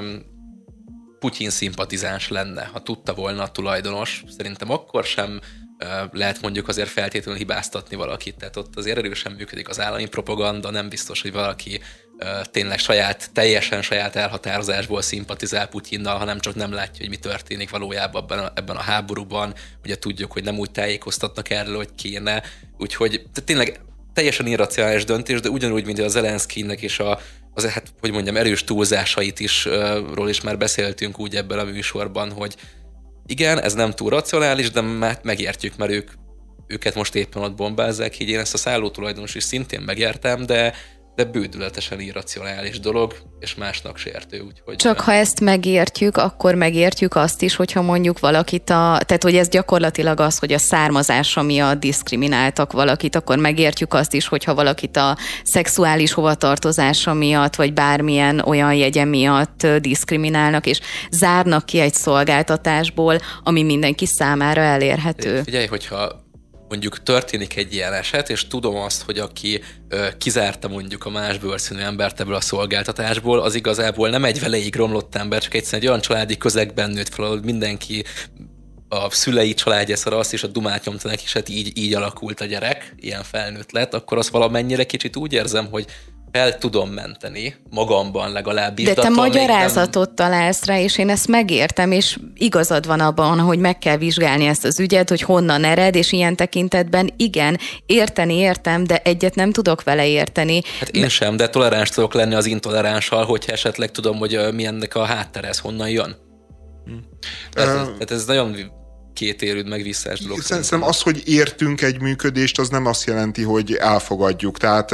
Putyin szimpatizáns lenne, ha tudta volna a tulajdonos, szerintem akkor sem ö, lehet mondjuk azért feltétlenül hibáztatni valakit. Tehát ott azért erősen működik az állami propaganda, nem biztos, hogy valaki ö, tényleg saját, teljesen saját elhatározásból szimpatizál Putyinnal, hanem csak nem látja, hogy mi történik valójában ebben a, ebben a háborúban. Ugye tudjuk, hogy nem úgy tájékoztatnak erről, hogy kéne. Úgyhogy tényleg teljesen irracionális döntés, de ugyanúgy, mint a Zelenszkijnek és a, az, hát, hogy mondjam, erős túlzásait is, ról is már beszéltünk úgy ebben a műsorban, hogy igen, ez nem túl racionális, de már megértjük, mert ők, őket most éppen ott bombázzák, így én ezt a szállótulajdonos is szintén megértem, de de bődületesen irracionális dolog, és másnak sértő. Úgyhogy
Csak ha ezt megértjük, akkor megértjük azt is, hogyha mondjuk valakit a... Tehát, hogy ez gyakorlatilag az, hogy a származása miatt diszkrimináltak valakit, akkor megértjük azt is, hogyha valakit a szexuális hovatartozása miatt, vagy bármilyen olyan jegye miatt diszkriminálnak, és zárnak ki egy szolgáltatásból, ami mindenki számára elérhető.
Figyelj, hogyha mondjuk történik egy ilyen eset, és tudom azt, hogy aki ö, kizárta mondjuk a más bőrszínű embert ebből a szolgáltatásból, az igazából nem egy veleig romlott ember, csak egyszerűen egy olyan családi közegben nőtt fel, ahol mindenki a szülei családja szar azt, és a dumát nyomta neki, és hát így, így alakult a gyerek, ilyen felnőtt lett, akkor azt valamennyire kicsit úgy érzem, hogy fel tudom menteni, magamban legalábbis.
De te magyarázatot nem... találsz rá, és én ezt megértem, és igazad van abban, hogy meg kell vizsgálni ezt az ügyet, hogy honnan ered, és ilyen tekintetben igen, érteni értem, de egyet nem tudok vele érteni.
Hát én sem, de toleráns tudok lenni az intoleránssal, hogyha esetleg tudom, hogy mi ennek a háttere, ez honnan jön. Hm. Tehát, uh... ez, ez nagyon... kétérűd, meg visszás dolog.
Szerintem az, hogy értünk egy működést, az nem azt jelenti, hogy elfogadjuk. Tehát...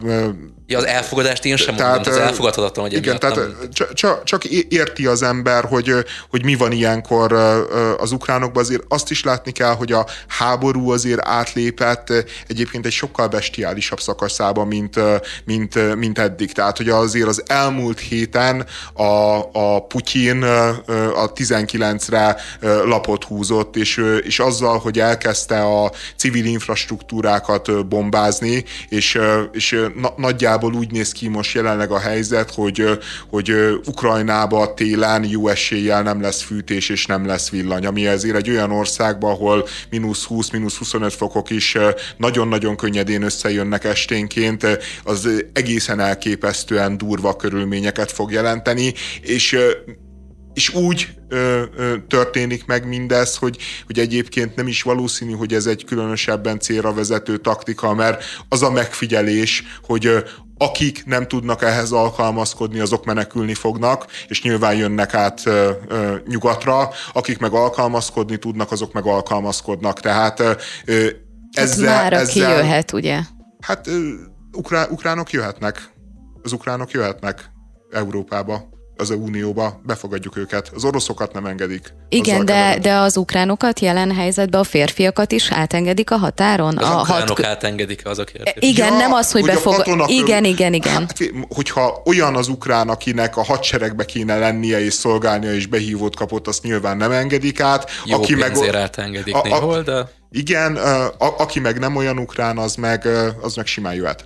Ja, az elfogadást én sem tehát, mondom, az elfogadhatatlan, hogy
igen, tehát
nem...
csak, csak érti az ember, hogy, hogy mi van ilyenkor az ukránokban, azért azt is látni kell, hogy a háború azért átlépett egyébként egy sokkal bestiálisabb szakaszába, mint, mint, mint eddig. Tehát, hogy azért az elmúlt héten a, a Putyin a tizenkilencre lapot húzott, és, és azzal, hogy elkezdte a civil infrastruktúrákat bombázni, és, és na, nagyjából úgy néz ki most jelenleg a helyzet, hogy, hogy Ukrajnába télen jó eséllyel nem lesz fűtés és nem lesz villany, ami ezért egy olyan országban, ahol mínusz húsz, mínusz huszonöt fokok is nagyon-nagyon könnyedén összejönnek esténként, az egészen elképesztően durva körülményeket fog jelenteni, és És úgy ö, ö, történik meg mindez, hogy, hogy egyébként nem is valószínű, hogy ez egy különösebben célra vezető taktika, mert az a megfigyelés, hogy ö, akik nem tudnak ehhez alkalmazkodni, azok menekülni fognak, és nyilván jönnek át ö, ö, nyugatra, akik meg alkalmazkodni tudnak, azok meg alkalmazkodnak. Tehát ö, ezzel...
Hát már aki
ezzel,
jöhet, ugye?
Hát ö, ukrá, ukránok jöhetnek. Az ukránok jöhetnek Európába, az Unióba, befogadjuk őket. Az oroszokat nem engedik.
Igen, de, de az ukránokat jelen helyzetben, a férfiakat is átengedik a határon?
Az
a
ukránok
hat...
átengedik az a kérdés.
Igen, ja, nem az, hogy, hogy befogad. Igen, igen, igen.
Hát, hogyha olyan az ukrán, akinek a hadseregbe kéne lennie és szolgálnia és behívót kapott, azt nyilván nem engedik át.
Jó
aki
pénzért meg, átengedik a, néhol, de...
Igen, a, a, aki meg nem olyan ukrán, az meg, az meg simán jöhet.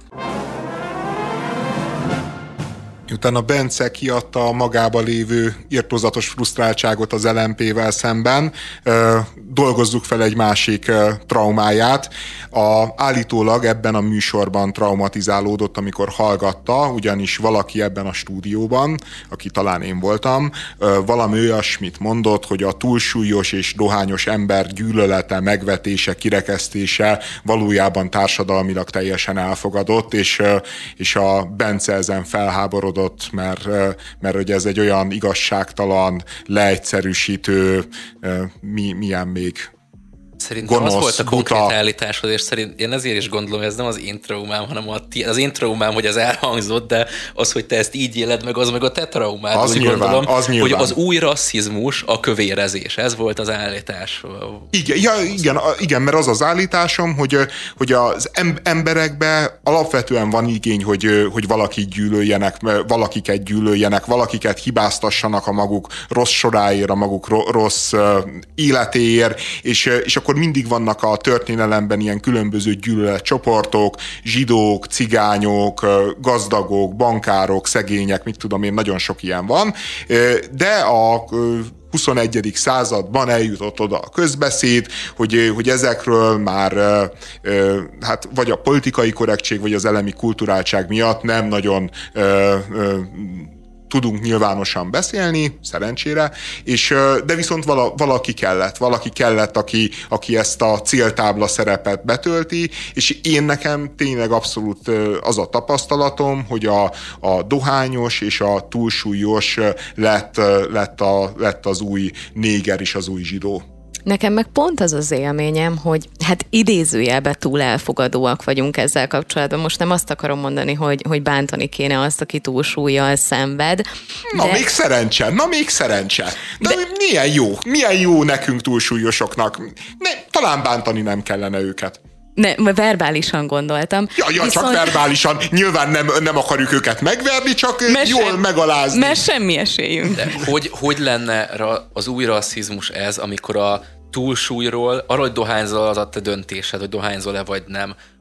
Miután a Bence kiadta a magába lévő irtózatos frusztráltságot az el em pé-vel szemben, dolgozzuk fel egy másik traumáját. A, állítólag ebben a műsorban traumatizálódott, amikor hallgatta, ugyanis valaki ebben a stúdióban, aki talán én voltam, valami olyasmit mondott, hogy a túlsúlyos és dohányos ember gyűlölete, megvetése, kirekesztése valójában társadalmilag teljesen elfogadott, és, és a Bence ezen felháborodott, mert, mert hogy ez egy olyan igazságtalan, leegyszerűsítő, mi, milyen még
Szerintem
gonosz,
az volt a konkrét
buta.
állításod, és szerint én ezért is gondolom, hogy ez nem az én traumám, hanem a ti, az én traumám, hogy ez elhangzott, de az, hogy te ezt így éled meg, az meg a te traumád.
Az
úgy
nyilván,
gondolom,
az
hogy az új rasszizmus a kövérezés. Ez volt az állítás.
Igen, ja, igen, igen, mert az az állításom, hogy, hogy az emberekben alapvetően van igény, hogy, hogy valaki gyűlöljenek, valakiket gyűlöljenek, valakiket hibáztassanak a maguk rossz soráért, a maguk rossz életéért, és, és akkor mindig vannak a történelemben ilyen különböző gyűlöletcsoportok, zsidók, cigányok, gazdagok, bankárok, szegények, mit tudom én, nagyon sok ilyen van, de a huszonegyedik században eljutott oda a közbeszéd, hogy, hogy ezekről már hát vagy a politikai korrektség, vagy az elemi kulturáltság miatt nem nagyon tudunk nyilvánosan beszélni, szerencsére, és, de viszont vala, valaki kellett, valaki kellett, aki, aki ezt a céltábla szerepet betölti, és én nekem tényleg abszolút az a tapasztalatom, hogy a, a dohányos és a túlsúlyos lett, lett, a, lett az új néger és az új zsidó.
Nekem meg pont az az élményem, hogy hát idézőjelben túl elfogadóak vagyunk ezzel kapcsolatban. Most nem azt akarom mondani, hogy, hogy bántani kéne azt, aki túlsúllyal szenved.
Na
de...
még szerencse, na még szerencse. De, de milyen jó, milyen jó nekünk túlsúlyosoknak. Ne, talán bántani nem kellene őket.
Ne, verbálisan gondoltam.
Ja, ja Viszont... csak verbálisan. Nyilván nem, nem akarjuk őket megverni, csak
mert
jól
sem,
megalázni.
Mert semmi esélyünk.
De hogy, hogy lenne az új rasszizmus ez, amikor a túlsúlyról, arról, hogy dohányzol, az a te döntésed, hogy dohányzol-e vagy nem,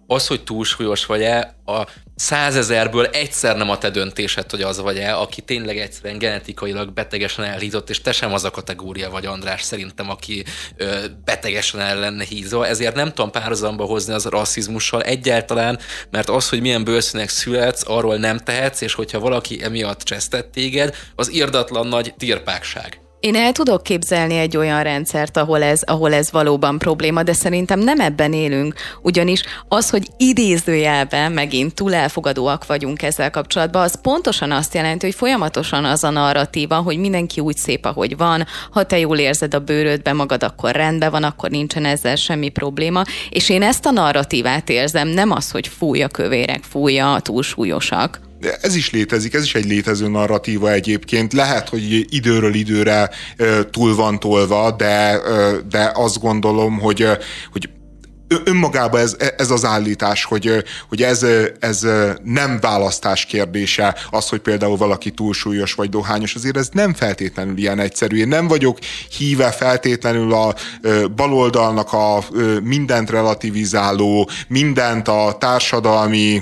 az, hogy túlsúlyos vagy-e, a százezerből egyszer nem a te döntésed, hogy az vagy-e, aki tényleg egyszerűen genetikailag betegesen elhízott, és te sem az a kategória vagy, András, szerintem, aki ö, betegesen el lenne hízva, ezért nem tudom párhuzamba hozni az rasszizmussal egyáltalán, mert az, hogy milyen bőrszínek születsz, arról nem tehetsz, és hogyha valaki emiatt csesztett téged, az irdatlan nagy tirpákság.
Én el tudok képzelni egy olyan rendszert, ahol ez, ahol ez valóban probléma, de szerintem nem ebben élünk, ugyanis az, hogy idézőjelben megint túl elfogadóak vagyunk ezzel kapcsolatban, az pontosan azt jelenti, hogy folyamatosan az a narratíva, hogy mindenki úgy szép, ahogy van, ha te jól érzed a bőrödbe magad, akkor rendben van, akkor nincsen ezzel semmi probléma, és én ezt a narratívát érzem, nem az, hogy fúj a kövérek, fúj a túlsúlyosak.
Ez is létezik, ez is egy létező narratíva egyébként. Lehet, hogy időről időre túl van tolva, de, de azt gondolom, hogy, hogy önmagában ez, ez az állítás, hogy, hogy ez, ez nem választás kérdése, az, hogy például valaki túlsúlyos vagy dohányos, azért ez nem feltétlenül ilyen egyszerű. Én nem vagyok híve feltétlenül a baloldalnak a mindent relativizáló, mindent a társadalmi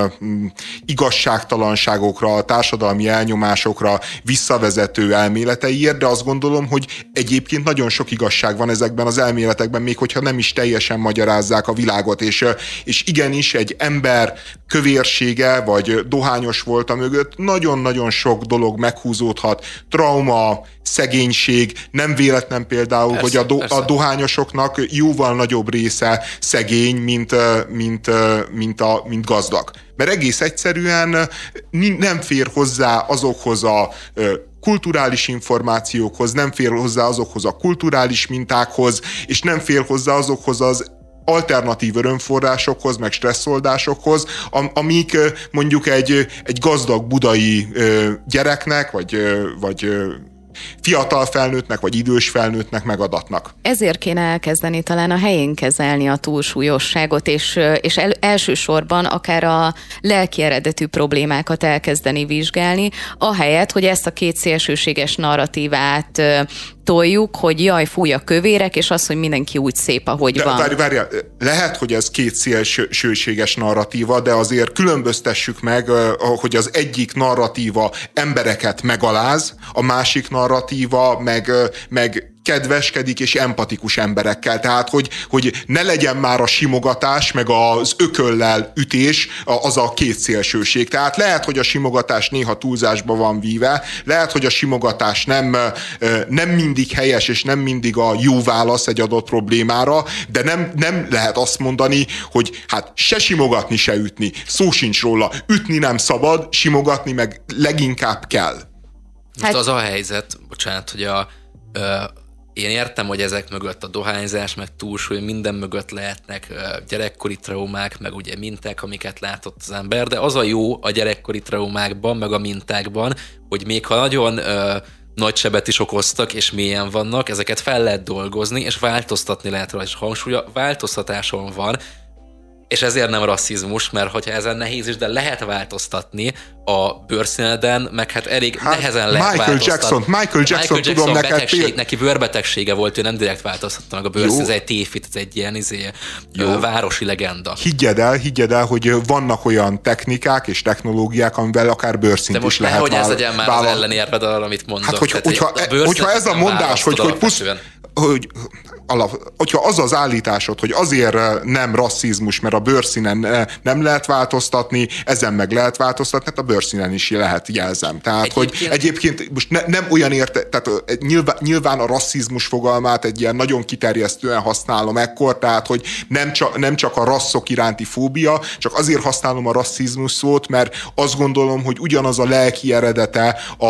igazságtalanságokra, a társadalmi elnyomásokra visszavezető elméleteiért, de azt gondolom, hogy egyébként nagyon sok igazság van ezekben az elméletekben, még hogyha nem is teljesen magyar a világot, és, és igenis egy ember kövérsége, vagy dohányos volta mögött nagyon-nagyon sok dolog meghúzódhat, trauma, szegénység, nem véletlen például, persze, hogy a, do, a dohányosoknak jóval nagyobb része szegény, mint, mint, mint, a, mint gazdag. Mert egész egyszerűen nem fér hozzá azokhoz a kulturális információkhoz, nem fér hozzá azokhoz a kulturális mintákhoz, és nem fér hozzá azokhoz az alternatív örömforrásokhoz, meg stresszoldásokhoz, amik mondjuk egy, egy gazdag budai gyereknek, vagy, vagy fiatal felnőttnek, vagy idős felnőttnek megadatnak.
Ezért kéne elkezdeni talán a helyén kezelni a túlsúlyosságot, és, és el, elsősorban akár a lelki eredetű problémákat elkezdeni vizsgálni, ahelyett, hogy ezt a két szélsőséges narratívát toljuk, hogy jaj, fúj a kövérek, és az, hogy mindenki úgy szép, ahogy
de,
van.
Várj, várj, lehet, hogy ez két szélsőséges narratíva, de azért különböztessük meg, hogy az egyik narratíva embereket megaláz, a másik narratíva meg, meg kedveskedik és empatikus emberekkel. Tehát, hogy, hogy ne legyen már a simogatás, meg az ököllel ütés, az a két szélsőség. Tehát lehet, hogy a simogatás néha túlzásba van víve, lehet, hogy a simogatás nem, nem mindig helyes, és nem mindig a jó válasz egy adott problémára, de nem, nem lehet azt mondani, hogy hát se simogatni, se ütni. Szó sincs róla. Ütni nem szabad, simogatni meg leginkább kell.
Most hát... az a helyzet, bocsánat, hogy a én értem, hogy ezek mögött a dohányzás, meg túlsúly, minden mögött lehetnek gyerekkori traumák, meg ugye minták, amiket látott az ember, de az a jó a gyerekkori traumákban, meg a mintákban, hogy még ha nagyon ö, nagy sebet is okoztak, és mélyen vannak, ezeket fel lehet dolgozni, és változtatni lehet rá, és hangsúlya változtatáson van, és ezért nem rasszizmus, mert hogyha ezen nehéz is, de lehet változtatni a bőrszíneden, meg hát elég hát nehezen lehet
Michael
változtatni.
Jackson, Michael Jackson,
Michael Jackson
tudom
betegség,
neked...
Neki bőrbetegsége volt, ő nem direkt változtatta meg a bőrszín, ez egy tévhit, ez egy ilyen izé, városi legenda.
Higgyed el, higgyed el, hogy vannak olyan technikák és technológiák, amivel akár bőrszínt is lehet
választani. De most nehogy ez legyen már vállal... az ellenérved arra, amit mondok.
Hát, hogy,
Tehát,
hogyha,
a
hogyha ez a mondás, hogy, hogy, pusz, hogy alap, hogyha az az állításod, hogy azért nem rasszizmus, mert a bőrszínen nem lehet változtatni, ezen meg lehet változtatni, hát a bőrszínen is lehet, jelzem. Tehát, egyébként... hogy egyébként most ne, nem olyan érte, tehát nyilván, nyilván a rasszizmus fogalmát egy ilyen nagyon kiterjesztően használom ekkor, tehát, hogy nem csak, nem csak a rasszok iránti fóbia, csak azért használom a rasszizmus szót, mert azt gondolom, hogy ugyanaz a lelki eredete a,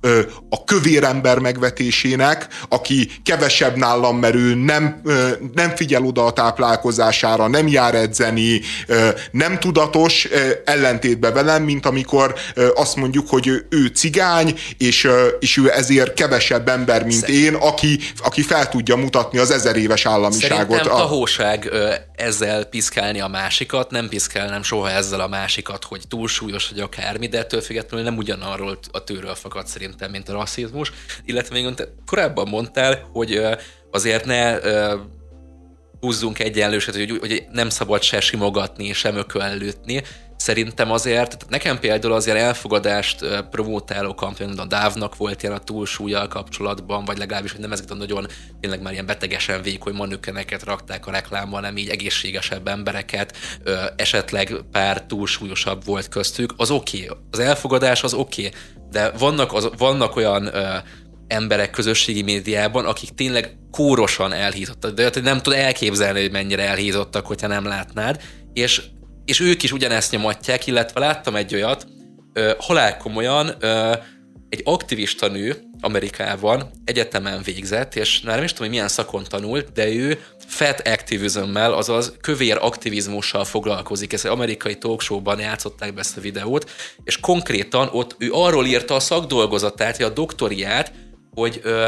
a kövér ember megvetésének, aki kevesebb nálam, mert ő nem, nem figyel oda a táplálkozására, nem jár edzeni, nem tudatos, ellentétben velem, mint amikor azt mondjuk, hogy ő cigány, és, és ő ezért kevesebb ember, mint Szerint... én, aki, aki fel tudja mutatni az ezer éves államiságot.
Szerintem tahóság ezzel piszkálni a másikat, nem piszkálnám soha ezzel a másikat, hogy túlsúlyos vagy akármi, de ettől függetlenül nem ugyanarról a tőről fakad szerintem, mint a rasszizmus. Illetve még korábban mondtál, hogy azért ne húzzunk egyenlőset, hogy, hogy nem szabad se simogatni, sem ököllőtni. Szerintem azért, nekem például azért elfogadást promotáló kampány, a dávnak volt ilyen a túlsúlyjal kapcsolatban, vagy legalábbis, hogy nem ezeket a nagyon tényleg már ilyen betegesen vékony manökeneket rakták a reklámban, nem így egészségesebb embereket, esetleg pár túlsúlyosabb volt köztük, az oké. Okay. Az elfogadás az oké, okay. De vannak, az, vannak olyan ö, emberek közösségi médiában, akik tényleg kórosan elhízottak, de nem tud elképzelni, hogy mennyire elhízottak, hogyha nem látnád, és és ők is ugyanezt nyomatják, illetve láttam egy olyat, ö, halálkomolyan ö, egy aktivista nő Amerikában egyetemen végzett, és nem is tudom, hogy milyen szakon tanult, de ő fat activism-mel, azaz kövér aktivizmussal foglalkozik. Ezt egy amerikai talkshowban játszották be ezt a videót, és konkrétan ott ő arról írta a szakdolgozatát, vagy a doktoriát, hogy ö,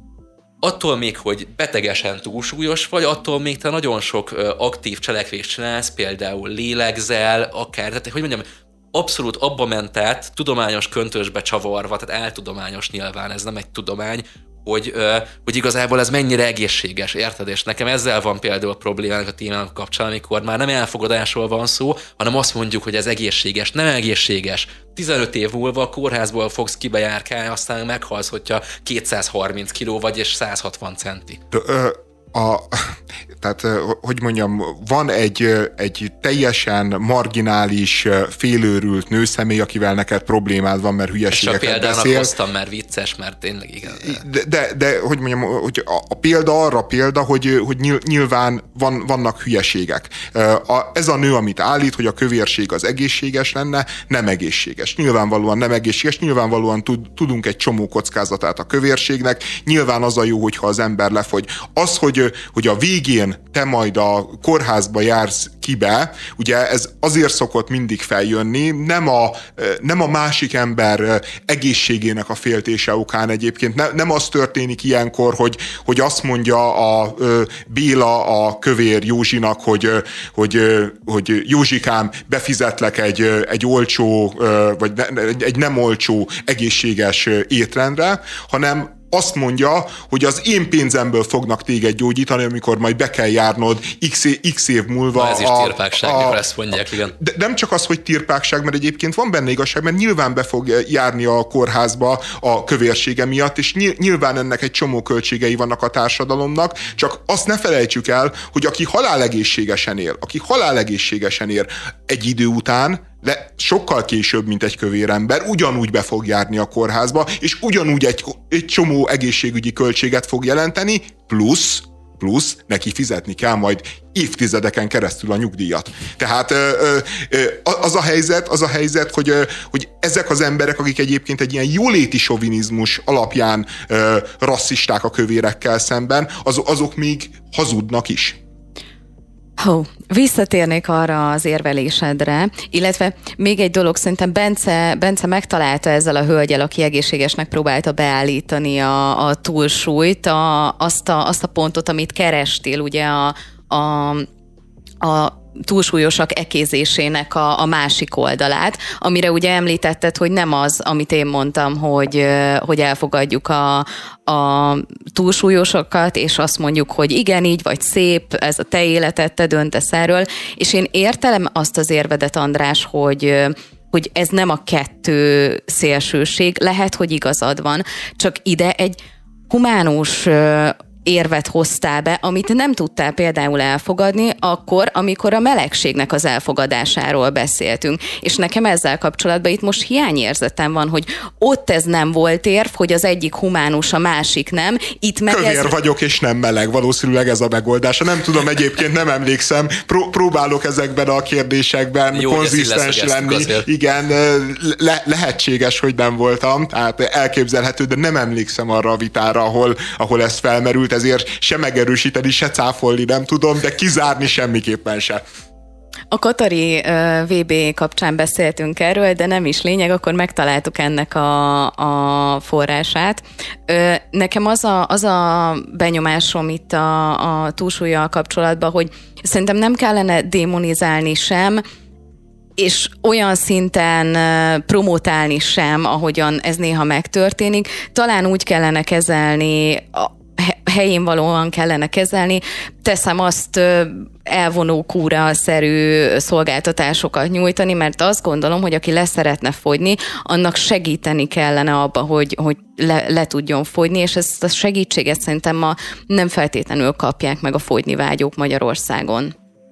attól még, hogy betegesen túlsúlyos vagy, attól még te nagyon sok ö, aktív cselekvést csinálsz, például lélegzel, akár, tehát hogy mondjam, abszolút abba ment át, tudományos köntösbe csavarva, tehát áltudományos nyilván, ez nem egy tudomány, hogy, ö, hogy igazából ez mennyire egészséges, érted? És nekem ezzel van például problémának a témának kapcsán, amikor már nem elfogadásról van szó, hanem azt mondjuk, hogy ez egészséges, nem egészséges. tizenöt év múlva a kórházból fogsz kibejárkálni, aztán meghalsz, hogyha kétszázharminc kiló vagy és száz hatvan centi.
De, ö, a, tehát, hogy mondjam, van egy, egy teljesen marginális, félőrült nőszemély, akivel neked problémád van, mert hülyeségeket beszél. És a példának
beszél. Hoztam, mert vicces, mert tényleg igaz.
De, de, de hogy mondjam, hogy a, a példa arra példa, hogy, hogy nyilván van, vannak hülyeségek. A, ez a nő, amit állít, hogy a kövérség az egészséges lenne, nem egészséges. Nyilvánvalóan nem egészséges, nyilvánvalóan tud, tudunk egy csomó kockázatát a kövérségnek, nyilván az a jó, hogyha az ember lefogy. Az, hogy hogy a végén te majd a kórházba jársz kibe, ugye ez azért szokott mindig feljönni, nem a, nem a másik ember egészségének a féltése okán egyébként, ne, nem az történik ilyenkor, hogy, hogy azt mondja a Béla a kövér Józsinak, hogy, hogy, hogy Józsikám, befizetlek egy, egy olcsó, vagy egy nem olcsó egészséges étrendre, hanem azt mondja, hogy az én pénzemből fognak téged gyógyítani, amikor majd be kell járnod x, x év múlva.
Na, ez is tirpákság, mikor ezt mondják, igen.
De nem csak az, hogy tirpákság, mert egyébként van benne igazság, mert nyilván be fog járni a kórházba a kövérsége miatt, és nyilván ennek egy csomó költségei vannak a társadalomnak, csak azt ne felejtsük el, hogy aki halálegészségesen él, aki halálegészségesen él egy idő után, de sokkal később, mint egy kövér ember, ugyanúgy be fog járni a kórházba, és ugyanúgy egy, egy csomó egészségügyi költséget fog jelenteni, plusz, plusz neki fizetni kell majd évtizedeken keresztül a nyugdíjat. Tehát az a helyzet, az a helyzet, hogy, hogy ezek az emberek, akik egyébként egy ilyen jóléti sovinizmus alapján rasszisták a kövérekkel szemben, az, azok még hazudnak is.
Hó, visszatérnék arra az érvelésedre, illetve még egy dolog, szerintem Bence, Bence megtalálta ezzel a hölgyel, aki egészségesnek próbálta beállítani a, a túlsúlyt, a, azt, a, azt a pontot, amit kerestél, ugye a, a, a túlsúlyosak ekézésének a, a másik oldalát, amire ugye említetted, hogy nem az, amit én mondtam, hogy, hogy elfogadjuk a, a túlsúlyosokat, és azt mondjuk, hogy igen, így vagy szép, ez a te életed, te döntesz erről, és én értelem azt az érvedet, András, hogy hogy ez nem a kettő szélsőség, lehet, hogy igazad van, csak ide egy humánus érvet hoztál be, amit nem tudtál például elfogadni akkor, amikor a melegségnek az elfogadásáról beszéltünk. És nekem ezzel kapcsolatban itt most hiányérzetem van, hogy ott ez nem volt érv, hogy az egyik humánus, a másik nem. Itt meg
Kövér
ez...
vagyok és nem meleg, valószínűleg ez a megoldása. Nem tudom, egyébként nem emlékszem. Pró- próbálok ezekben a kérdésekben Jó, konzisztens lenni. Igen, le- lehetséges, hogy nem voltam, tehát elképzelhető, de nem emlékszem arra a vitára, ahol, ahol ez felmerült, ezért se megerősíteni, se cáfolni nem tudom, de kizárni semmiképpen se.
A katari uh, vé bé kapcsán beszéltünk erről, de nem is lényeg, akkor megtaláltuk ennek a, a forrását. Uh, nekem az a, az a benyomásom itt a, a túlsúllyal kapcsolatban, hogy szerintem nem kellene démonizálni sem, és olyan szinten promotálni sem, ahogyan ez néha megtörténik. Talán úgy kellene kezelni a helyén valóan kellene kezelni. Teszem azt, elvonó kúra-szerű szolgáltatásokat nyújtani, mert azt gondolom, hogy aki leszeretne fogyni, annak segíteni kellene abba, hogy, hogy le, le tudjon fogyni, és ezt a segítséget szerintem ma nem feltétlenül kapják meg a fogyni vágyók Magyarországon.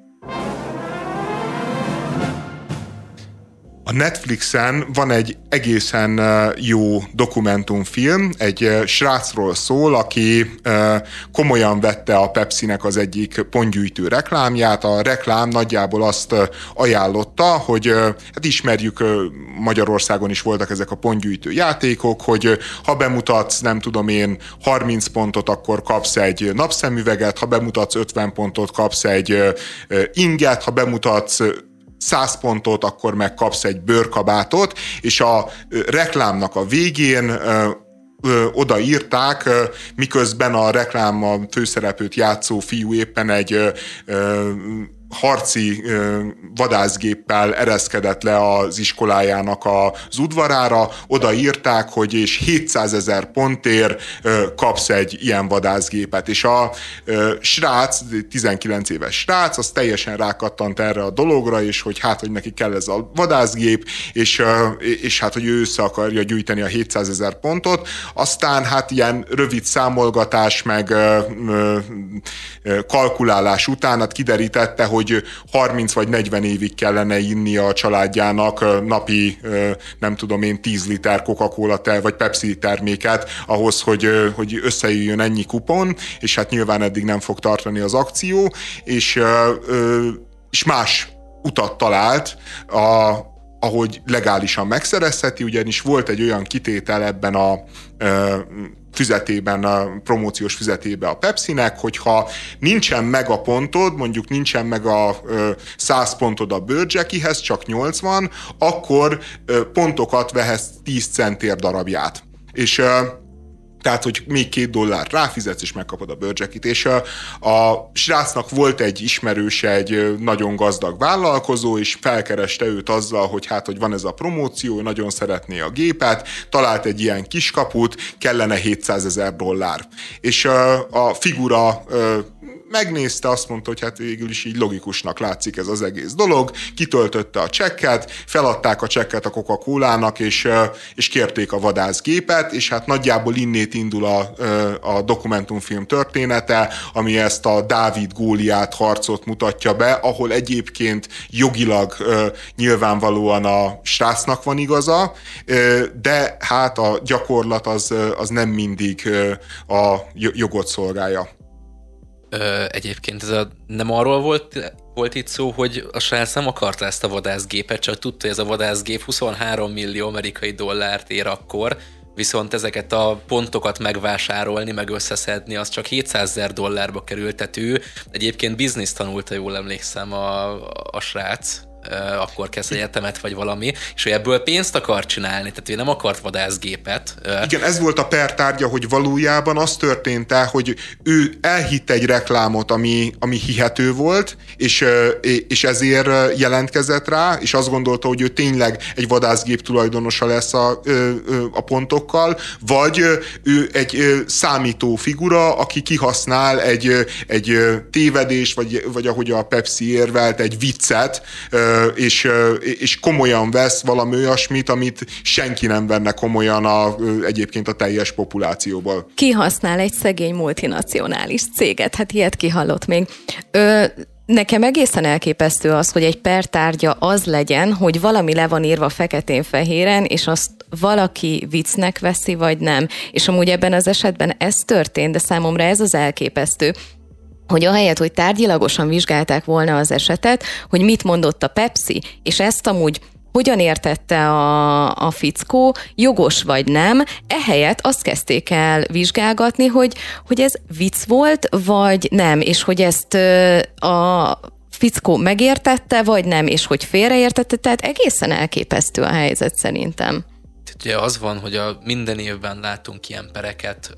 A Netflixen van egy egészen jó dokumentumfilm, egy srácról szól, aki komolyan vette a Pepsinek az egyik pontgyűjtő reklámját. A reklám nagyjából azt ajánlotta, hogy hát ismerjük, Magyarországon is voltak ezek a pontgyűjtő játékok, hogy ha bemutatsz, nem tudom én, harminc pontot, akkor kapsz egy napszemüveget, ha bemutatsz ötven pontot, kapsz egy inget, ha bemutatsz száz pontot, akkor meg kapsz egy bőrkabátot, és a reklámnak a végén ö, ö, odaírták, ö, miközben a reklám a főszereplőt játszó fiú éppen egy ö, ö, harci ö, vadászgéppel ereszkedett le az iskolájának az udvarára, odaírták, hogy és hétszázezer pontért ö, kapsz egy ilyen vadászgépet. És a ö, srác, tizenkilenc éves srác, az teljesen rákattant erre a dologra, és hogy hát, hogy neki kell ez a vadászgép, és, ö, és hát, hogy ő össze akarja gyűjteni a hétszázezer pontot. Aztán hát ilyen rövid számolgatás, meg ö, ö, kalkulálás után hát kiderítette, hogy harminc vagy negyven évig kellene inni a családjának napi, nem tudom én, tíz liter Coca-Cola vagy Pepsi terméket ahhoz, hogy, hogy összejöjjön ennyi kupon, és hát nyilván eddig nem fog tartani az akció, és, és más utat talált, a, ahogy legálisan megszerezheti, ugyanis volt egy olyan kitétel ebben a füzetében, a promóciós füzetében a Pepsinek, hogyha nincsen meg a pontod, mondjuk nincsen meg a száz pontod a bőrcsekihez, csak nyolcvan, akkor pontokat vehetsz tíz centért darabját. És tehát, hogy még két dollár ráfizetsz, és megkapod a bőrcsekit. És a, a srácnak volt egy ismerőse, egy nagyon gazdag vállalkozó, és felkereste őt azzal, hogy hát, hogy van ez a promóció, nagyon szeretné a gépet, talált egy ilyen kiskaput, kellene hétszázezer dollár. És a, a figura megnézte, azt mondta, hogy hát végül is így logikusnak látszik ez az egész dolog, kitöltötte a csekket, feladták a csekket a Coca-Colának, és, és kérték a vadászgépet, és hát nagyjából innét indul a, a dokumentumfilm története, ami ezt a Dávid-Góliát harcot mutatja be, ahol egyébként jogilag nyilvánvalóan a srácnak van igaza, de hát a gyakorlat az, az nem mindig a jogot szolgálja.
Ö, egyébként ez a, nem arról volt, volt itt szó, hogy a srác nem akarta ezt a vadászgépet, csak tudta, hogy ez a vadászgép huszonhárom millió amerikai dollárt ér akkor, viszont ezeket a pontokat megvásárolni, meg összeszedni, az csak hétszázezer dollárba került, tehát ő egyébként bizniszt tanulta, jól emlékszem a, a srác, akkor kezd egyetemet, vagy valami, és hogy ebből pénzt akar csinálni, tehát ő nem akart vadászgépet.
Igen, ez volt a per tárgya, hogy valójában az történt el, hogy ő elhitt egy reklámot, ami, ami hihető volt, és, és ezért jelentkezett rá, és azt gondolta, hogy ő tényleg egy vadászgép tulajdonosa lesz a, a pontokkal, vagy ő egy számító figura, aki kihasznál egy, egy tévedés, vagy, vagy ahogy a Pepsi érvelt, egy viccet, És, és komolyan vesz valami olyasmit, amit senki nem venne komolyan a, egyébként a teljes populációból.
Kihasznál egy szegény multinacionális céget, hát ilyet kihallott még. Ö, nekem egészen elképesztő az, hogy egy pertárgya az legyen, hogy valami le van írva feketén-fehéren, és azt valaki viccnek veszi, vagy nem. És amúgy ebben az esetben ez történt, de számomra ez az elképesztő, hogy ahelyett, hogy tárgyilagosan vizsgálták volna az esetet, hogy mit mondott a Pepsi, és ezt amúgy hogyan értette a, a fickó, jogos vagy nem, ehelyett azt kezdték el vizsgálgatni, hogy, hogy ez vicc volt, vagy nem, és hogy ezt a fickó megértette, vagy nem, és hogy félreértette, tehát egészen elképesztő a helyzet szerintem.
Ugye az van, hogy a minden évben látunk ilyen pereket,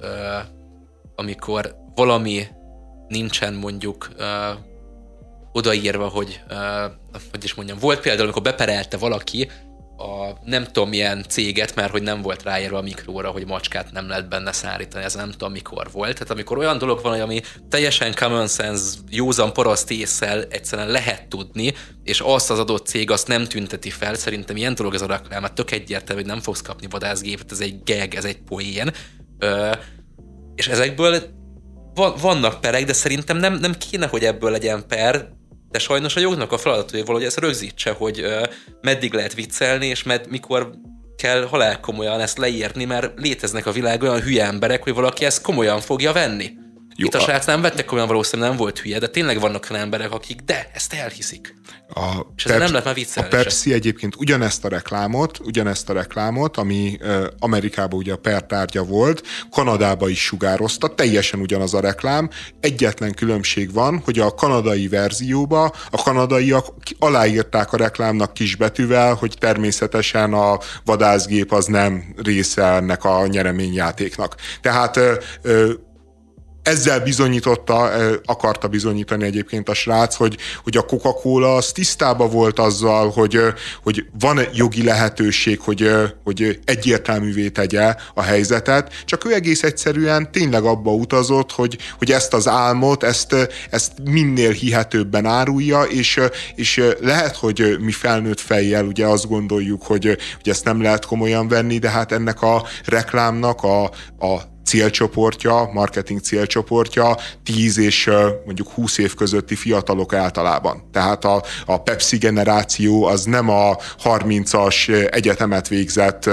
amikor valami nincsen mondjuk uh, odaírva, hogy, uh, hogy is mondjam, volt például, amikor beperelte valaki a nem tudom milyen céget, mert hogy nem volt ráírva a mikróra, hogy macskát nem lehet benne szárítani, ez nem tudom mikor volt. Tehát amikor olyan dolog van, ami teljesen common sense, józan paraszt ésszel egyszerűen lehet tudni, és azt az adott cég azt nem tünteti fel, szerintem ilyen dolog ez a reklám, mert tök egyértelmű, hogy nem fogsz kapni vadászgépet, ez egy gag, ez egy poén. Ö, és ezekből van, vannak perek, de szerintem nem, nem kéne, hogy ebből legyen per, de sajnos a jognak a feladat, hogy valahogy ezt rögzítse, hogy uh, meddig lehet viccelni, és med, mikor kell halálkomolyan ezt leírni, mert léteznek a világon olyan hülye emberek, hogy valaki ezt komolyan fogja venni. Jó, itt a srác nem vettek komolyan, valószínűleg nem volt hülye, de tényleg vannak olyan emberek, akik de, ezt elhiszik.
A
és ezzel nem lehet már viccelni.
A Pepsi se. Egyébként ugyanezt a reklámot, ugyanezt a reklámot, ami uh, Amerikában ugye a per tárgya volt, Kanadába is sugározta, teljesen ugyanaz a reklám. Egyetlen különbség van, hogy a kanadai verzióba a kanadaiak aláírták a reklámnak kisbetűvel, hogy természetesen a vadászgép az nem része ennek a nyereményjátéknak. Tehát uh, uh, ezzel bizonyította, akarta bizonyítani egyébként a srác, hogy, hogy a Coca-Cola az tisztában volt azzal, hogy, hogy van jogi lehetőség, hogy, hogy egyértelművé tegye a helyzetet, csak ő egész egyszerűen tényleg abba utazott, hogy, hogy ezt az álmot, ezt, ezt minél hihetőbben árulja, és, és lehet, hogy mi felnőtt fejjel ugye azt gondoljuk, hogy, hogy ezt nem lehet komolyan venni, de hát ennek a reklámnak a, a célcsoportja, marketing célcsoportja tíz és mondjuk húsz év közötti fiatalok általában. Tehát a, a Pepsi generáció az nem a harmincas egyetemet végzett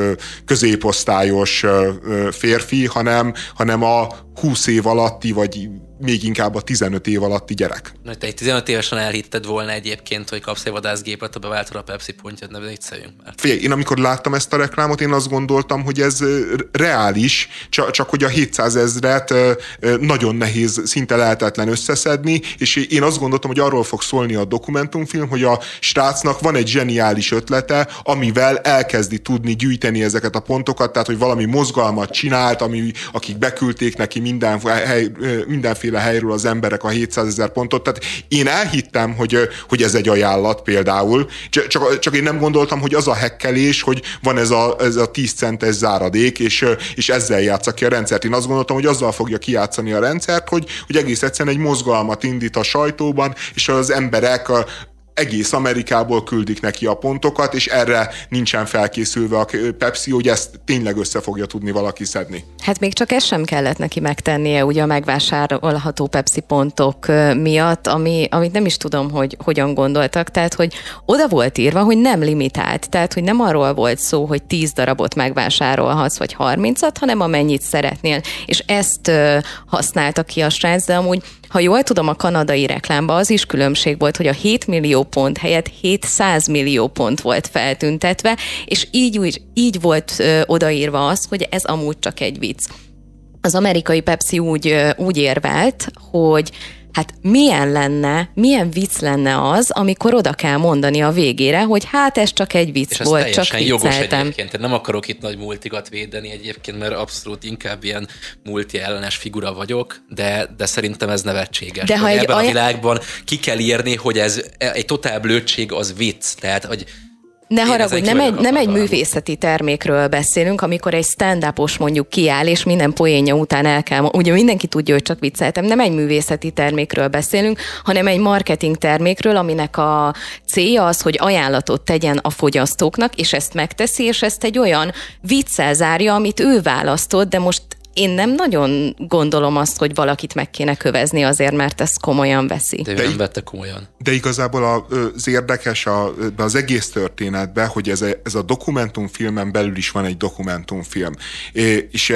középosztályos férfi, hanem, hanem a húsz év alatti, vagy még inkább a tizenöt év alatti gyerek.
Na, te egy tizenöt évesen elhitted volna egyébként, hogy kapsz egy vadászgépet, ha beváltod a Pepsi pontját, ne vicceljünk már.
Figyelj, én amikor láttam ezt a reklámot, én azt gondoltam, hogy ez reális, csak, csak hogy a hétszázezret nagyon nehéz, szinte lehetetlen összeszedni, és én azt gondoltam, hogy arról fog szólni a dokumentumfilm, hogy a srácnak van egy zseniális ötlete, amivel elkezdi tudni gyűjteni ezeket a pontokat, tehát hogy valami mozgalmat csinált, ami, akik beküldték neki minden, hely, mindenféle helyről az emberek a hétszázezer pontot. Tehát én elhittem, hogy, hogy ez egy ajánlat például, csak, csak én nem gondoltam, hogy az a hekkelés, hogy van ez a, ez a tíz centes záradék, és, és ezzel játsza ki a rendszert. Én azt gondoltam, hogy azzal fogja kijátszani a rendszert, hogy, hogy egész egyszerűen egy mozgalmat indít a sajtóban, és az emberek egész Amerikából küldik neki a pontokat, és erre nincsen felkészülve a Pepsi, hogy ezt tényleg össze fogja tudni valaki szedni.
Hát még csak ezt sem kellett neki megtennie ugye a megvásárolható Pepsi pontok miatt, ami, amit nem is tudom, hogy hogyan gondoltak, tehát hogy oda volt írva, hogy nem limitált, tehát hogy nem arról volt szó, hogy tíz darabot megvásárolhatsz, vagy harmincat, hanem amennyit szeretnél, és ezt uh, használta ki a srác, de amúgy ha jól tudom, a kanadai reklámban az is különbség volt, hogy a hét millió pont helyett hétszáz millió pont volt feltüntetve, és így, úgy, így volt ö, odaírva az, hogy ez amúgy csak egy vicc. Az amerikai Pepsi úgy, ö, úgy érvelt, hogy hát milyen lenne, milyen vicc lenne az, amikor oda kell mondani a végére, hogy hát ez csak egy vicc
és
volt, csak
vicceltem. Jogos egyébként. Nem akarok itt nagy multikat védeni egyébként, mert abszolút inkább ilyen multi ellenes figura vagyok, de, de szerintem ez nevetséges. De ha egy ebben aj- a világban ki kell írni, hogy ez egy totál blödség, az vicc. Tehát, hogy
Ne haragudj, nem egy, nem egy művészeti termékről beszélünk, amikor egy stand-upos mondjuk kiáll, és minden poénja után el kell, ugye mindenki tudja, hogy csak vicceltem, nem egy művészeti termékről beszélünk, hanem egy marketing termékről, aminek a célja az, hogy ajánlatot tegyen a fogyasztóknak, és ezt megteszi, és ezt egy olyan viccel zárja, amit ő választott, de most én nem nagyon gondolom azt, hogy valakit meg kéne kövezni azért, mert ezt komolyan veszi.
De nem vette komolyan.
De igazából az érdekes az egész történetben, hogy ez a, ez a dokumentumfilmen belül is van egy dokumentumfilm. És,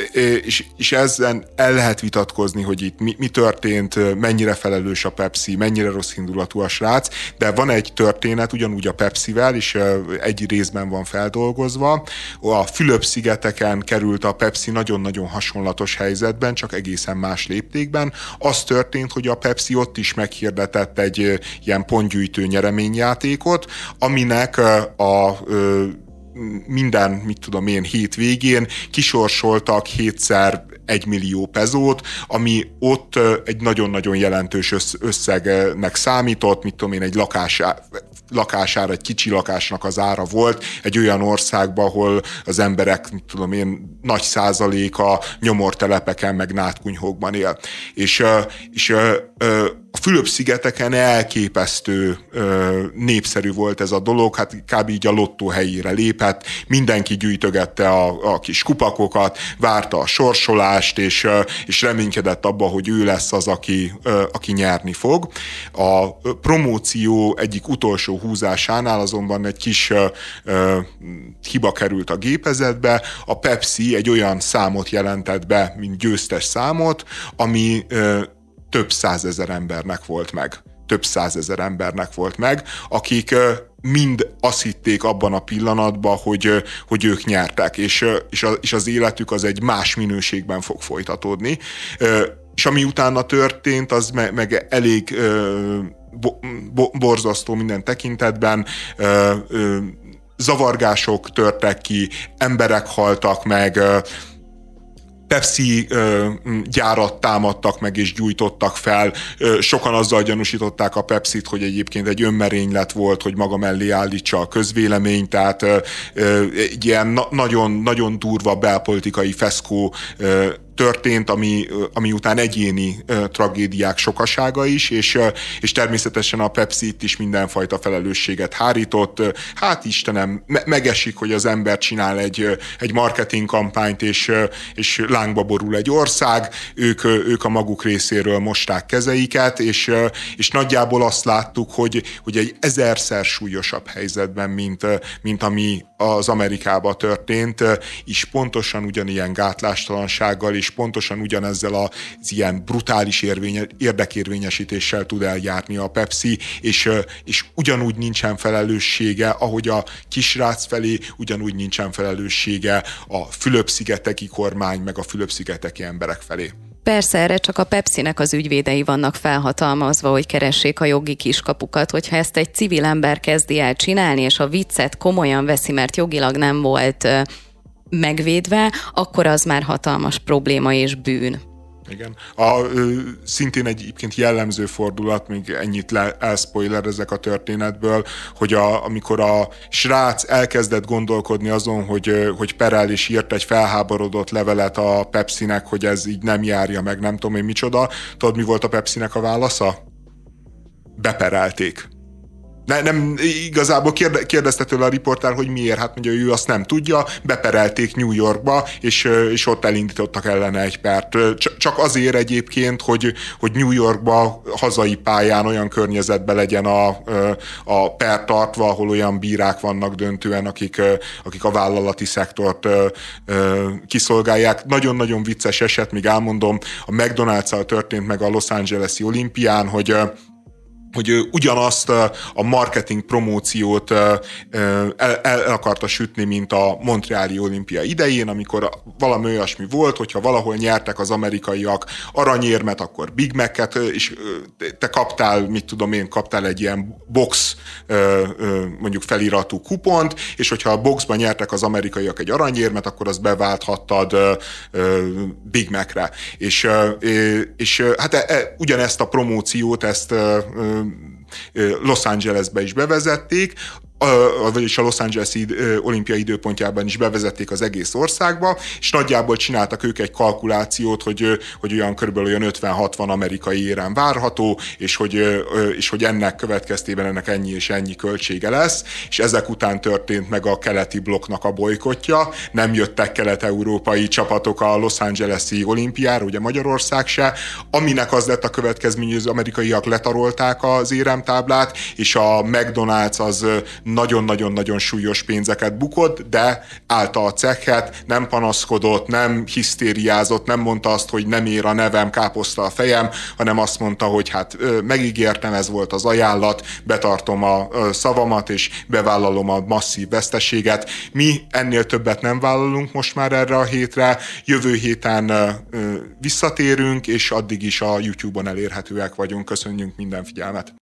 és, és ezzel el lehet vitatkozni, hogy itt mi, mi történt, mennyire felelős a Pepsi, mennyire rossz indulatú a srác, de van egy történet ugyanúgy a Pepsivel, és egy részben van feldolgozva. A Fülöp-szigeteken került a Pepsi nagyon-nagyon hasonlatos helyzetben, csak egészen más léptékben. Az történt, hogy a Pepsi ott is meghirdetett egy ilyen pontgyűjtő nyereményjátékot, aminek a minden, mit tudom én, hét végén kisorsoltak hétszer egy millió pezót, ami ott egy nagyon-nagyon jelentős összegnek számított, mit tudom én, egy lakás lakására, egy kicsi lakásnak az ára volt egy olyan országban, ahol az emberek, tudom én, nagy százaléka nyomortelepeken meg nátkunyhókban él. És, és a Fülöp-szigeteken elképesztő népszerű volt ez a dolog, hát kb. Így a lottó helyére lépett, mindenki gyűjtögette a, a kis kupakokat, várta a sorsolást, és, és reménykedett abba, hogy ő lesz az, aki, aki nyerni fog. A promóció egyik utolsó húzásánál azonban egy kis hiba került a gépezetbe, a Pepsi egy olyan számot jelentett be, mint győztes számot, ami több százezer embernek volt meg. Több százezer embernek volt meg, akik mind azt hitték abban a pillanatban, hogy, hogy ők nyertek, és, és, a, és az életük az egy más minőségben fog folytatódni. És ami utána történt, az meg, meg elég bo, bo, borzasztó minden tekintetben. Zavargások törtek ki, emberek haltak meg, Pepsi ö, gyárat támadtak meg és gyújtottak fel. Ö, sokan azzal gyanúsították a Pepsit, hogy egyébként egy önmerénylet volt, hogy maga mellé állítsa a közvéleményt, tehát ö, ö, egy ilyen na- nagyon, nagyon durva belpolitikai feszkó ö, történt, ami, ami után egyéni uh, tragédiák sokasága is, és, uh, és természetesen a Pepsi itt is mindenfajta felelősséget hárított. Uh, hát Istenem, me- megesik, hogy az ember csinál egy, uh, egy marketing kampányt, és, uh, és lángba borul egy ország, ők, uh, ők a maguk részéről mosták kezeiket, és, uh, és nagyjából azt láttuk, hogy, hogy egy ezerszer súlyosabb helyzetben, mint, uh, mint ami az Amerikában történt, uh, is pontosan ugyanilyen gátlástalansággal és pontosan ugyanezzel az ilyen brutális érvénye, érdekérvényesítéssel tud eljárni a Pepsi, és, és ugyanúgy nincsen felelőssége, ahogy a kisrác felé, ugyanúgy nincsen felelőssége a Fülöp-szigeteki kormány, meg a Fülöp-szigeteki emberek felé.
Persze, erre csak a Pepsinek az ügyvédei vannak felhatalmazva, hogy keressék a jogi kiskapukat, hogyha ezt egy civil ember kezdi el csinálni, és a viccet komolyan veszi, mert jogilag nem volt megvédve, akkor az már hatalmas probléma és bűn.
Igen. A, ö, szintén egy egyébként jellemző fordulat, még ennyit le, elszpoilerezek a történetből, hogy a, amikor a srác elkezdett gondolkodni azon, hogy, hogy perel és írt egy felháborodott levelet a Pepsinek, hogy ez így nem járja meg, nem tudom én micsoda. Tudod, mi volt a Pepsinek a válasza? Beperelték. Ne, nem, igazából kérde, kérdezte tőle a riportár, hogy miért, hát mondja, ő azt nem tudja, beperelték New Yorkba, és, és ott elindítottak ellene egy pert. Csak azért egyébként, hogy, hogy New Yorkba hazai pályán olyan környezetben legyen a, a per tartva, ahol olyan bírák vannak döntően, akik, akik a vállalati szektort kiszolgálják. Nagyon-nagyon vicces eset, még elmondom, a McDonald's-szal történt meg a Los Angeles-i olimpián, hogy hogy ugyanazt a marketing promóciót el, el akarta sütni, mint a Montreali olimpia idején, amikor valami olyasmi volt, hogyha valahol nyertek az amerikaiak aranyérmet, akkor Big Mac-et, és te kaptál, mit tudom én, kaptál egy ilyen box mondjuk feliratú kupont, és hogyha a boxban nyertek az amerikaiak egy aranyérmet, akkor azt beválthattad Big Mac-re. És, és hát e, e, ugyanezt a promóciót, ezt Los Angelesbe is bevezették, vagyis a Los Angeles-i olimpia időpontjában is bevezették az egész országba, és nagyjából csináltak ők egy kalkulációt, hogy, hogy olyan körülbelül olyan ötven-hatvan amerikai érem várható, és hogy, és hogy ennek következtében ennek ennyi és ennyi költsége lesz, és ezek után történt meg a keleti blokknak a bolykotja, nem jöttek kelet-európai csapatok a Los Angeles-i olimpiára, ugye Magyarország se, aminek az lett a következmény, hogy az amerikaiak letarolták az éremtáblát, és a McDonald's az nagyon-nagyon-nagyon súlyos pénzeket bukott, de állta a cekhet, nem panaszkodott, nem hisztériázott, nem mondta azt, hogy nem ér a nevem, káposzta a fejem, hanem azt mondta, hogy hát megígértem, ez volt az ajánlat, betartom a szavamat, és bevállalom a masszív veszteséget. Mi ennél többet nem vállalunk most már erre a hétre, jövő héten visszatérünk, és addig is a YouTube-on elérhetőek vagyunk. Köszönjük minden figyelmet!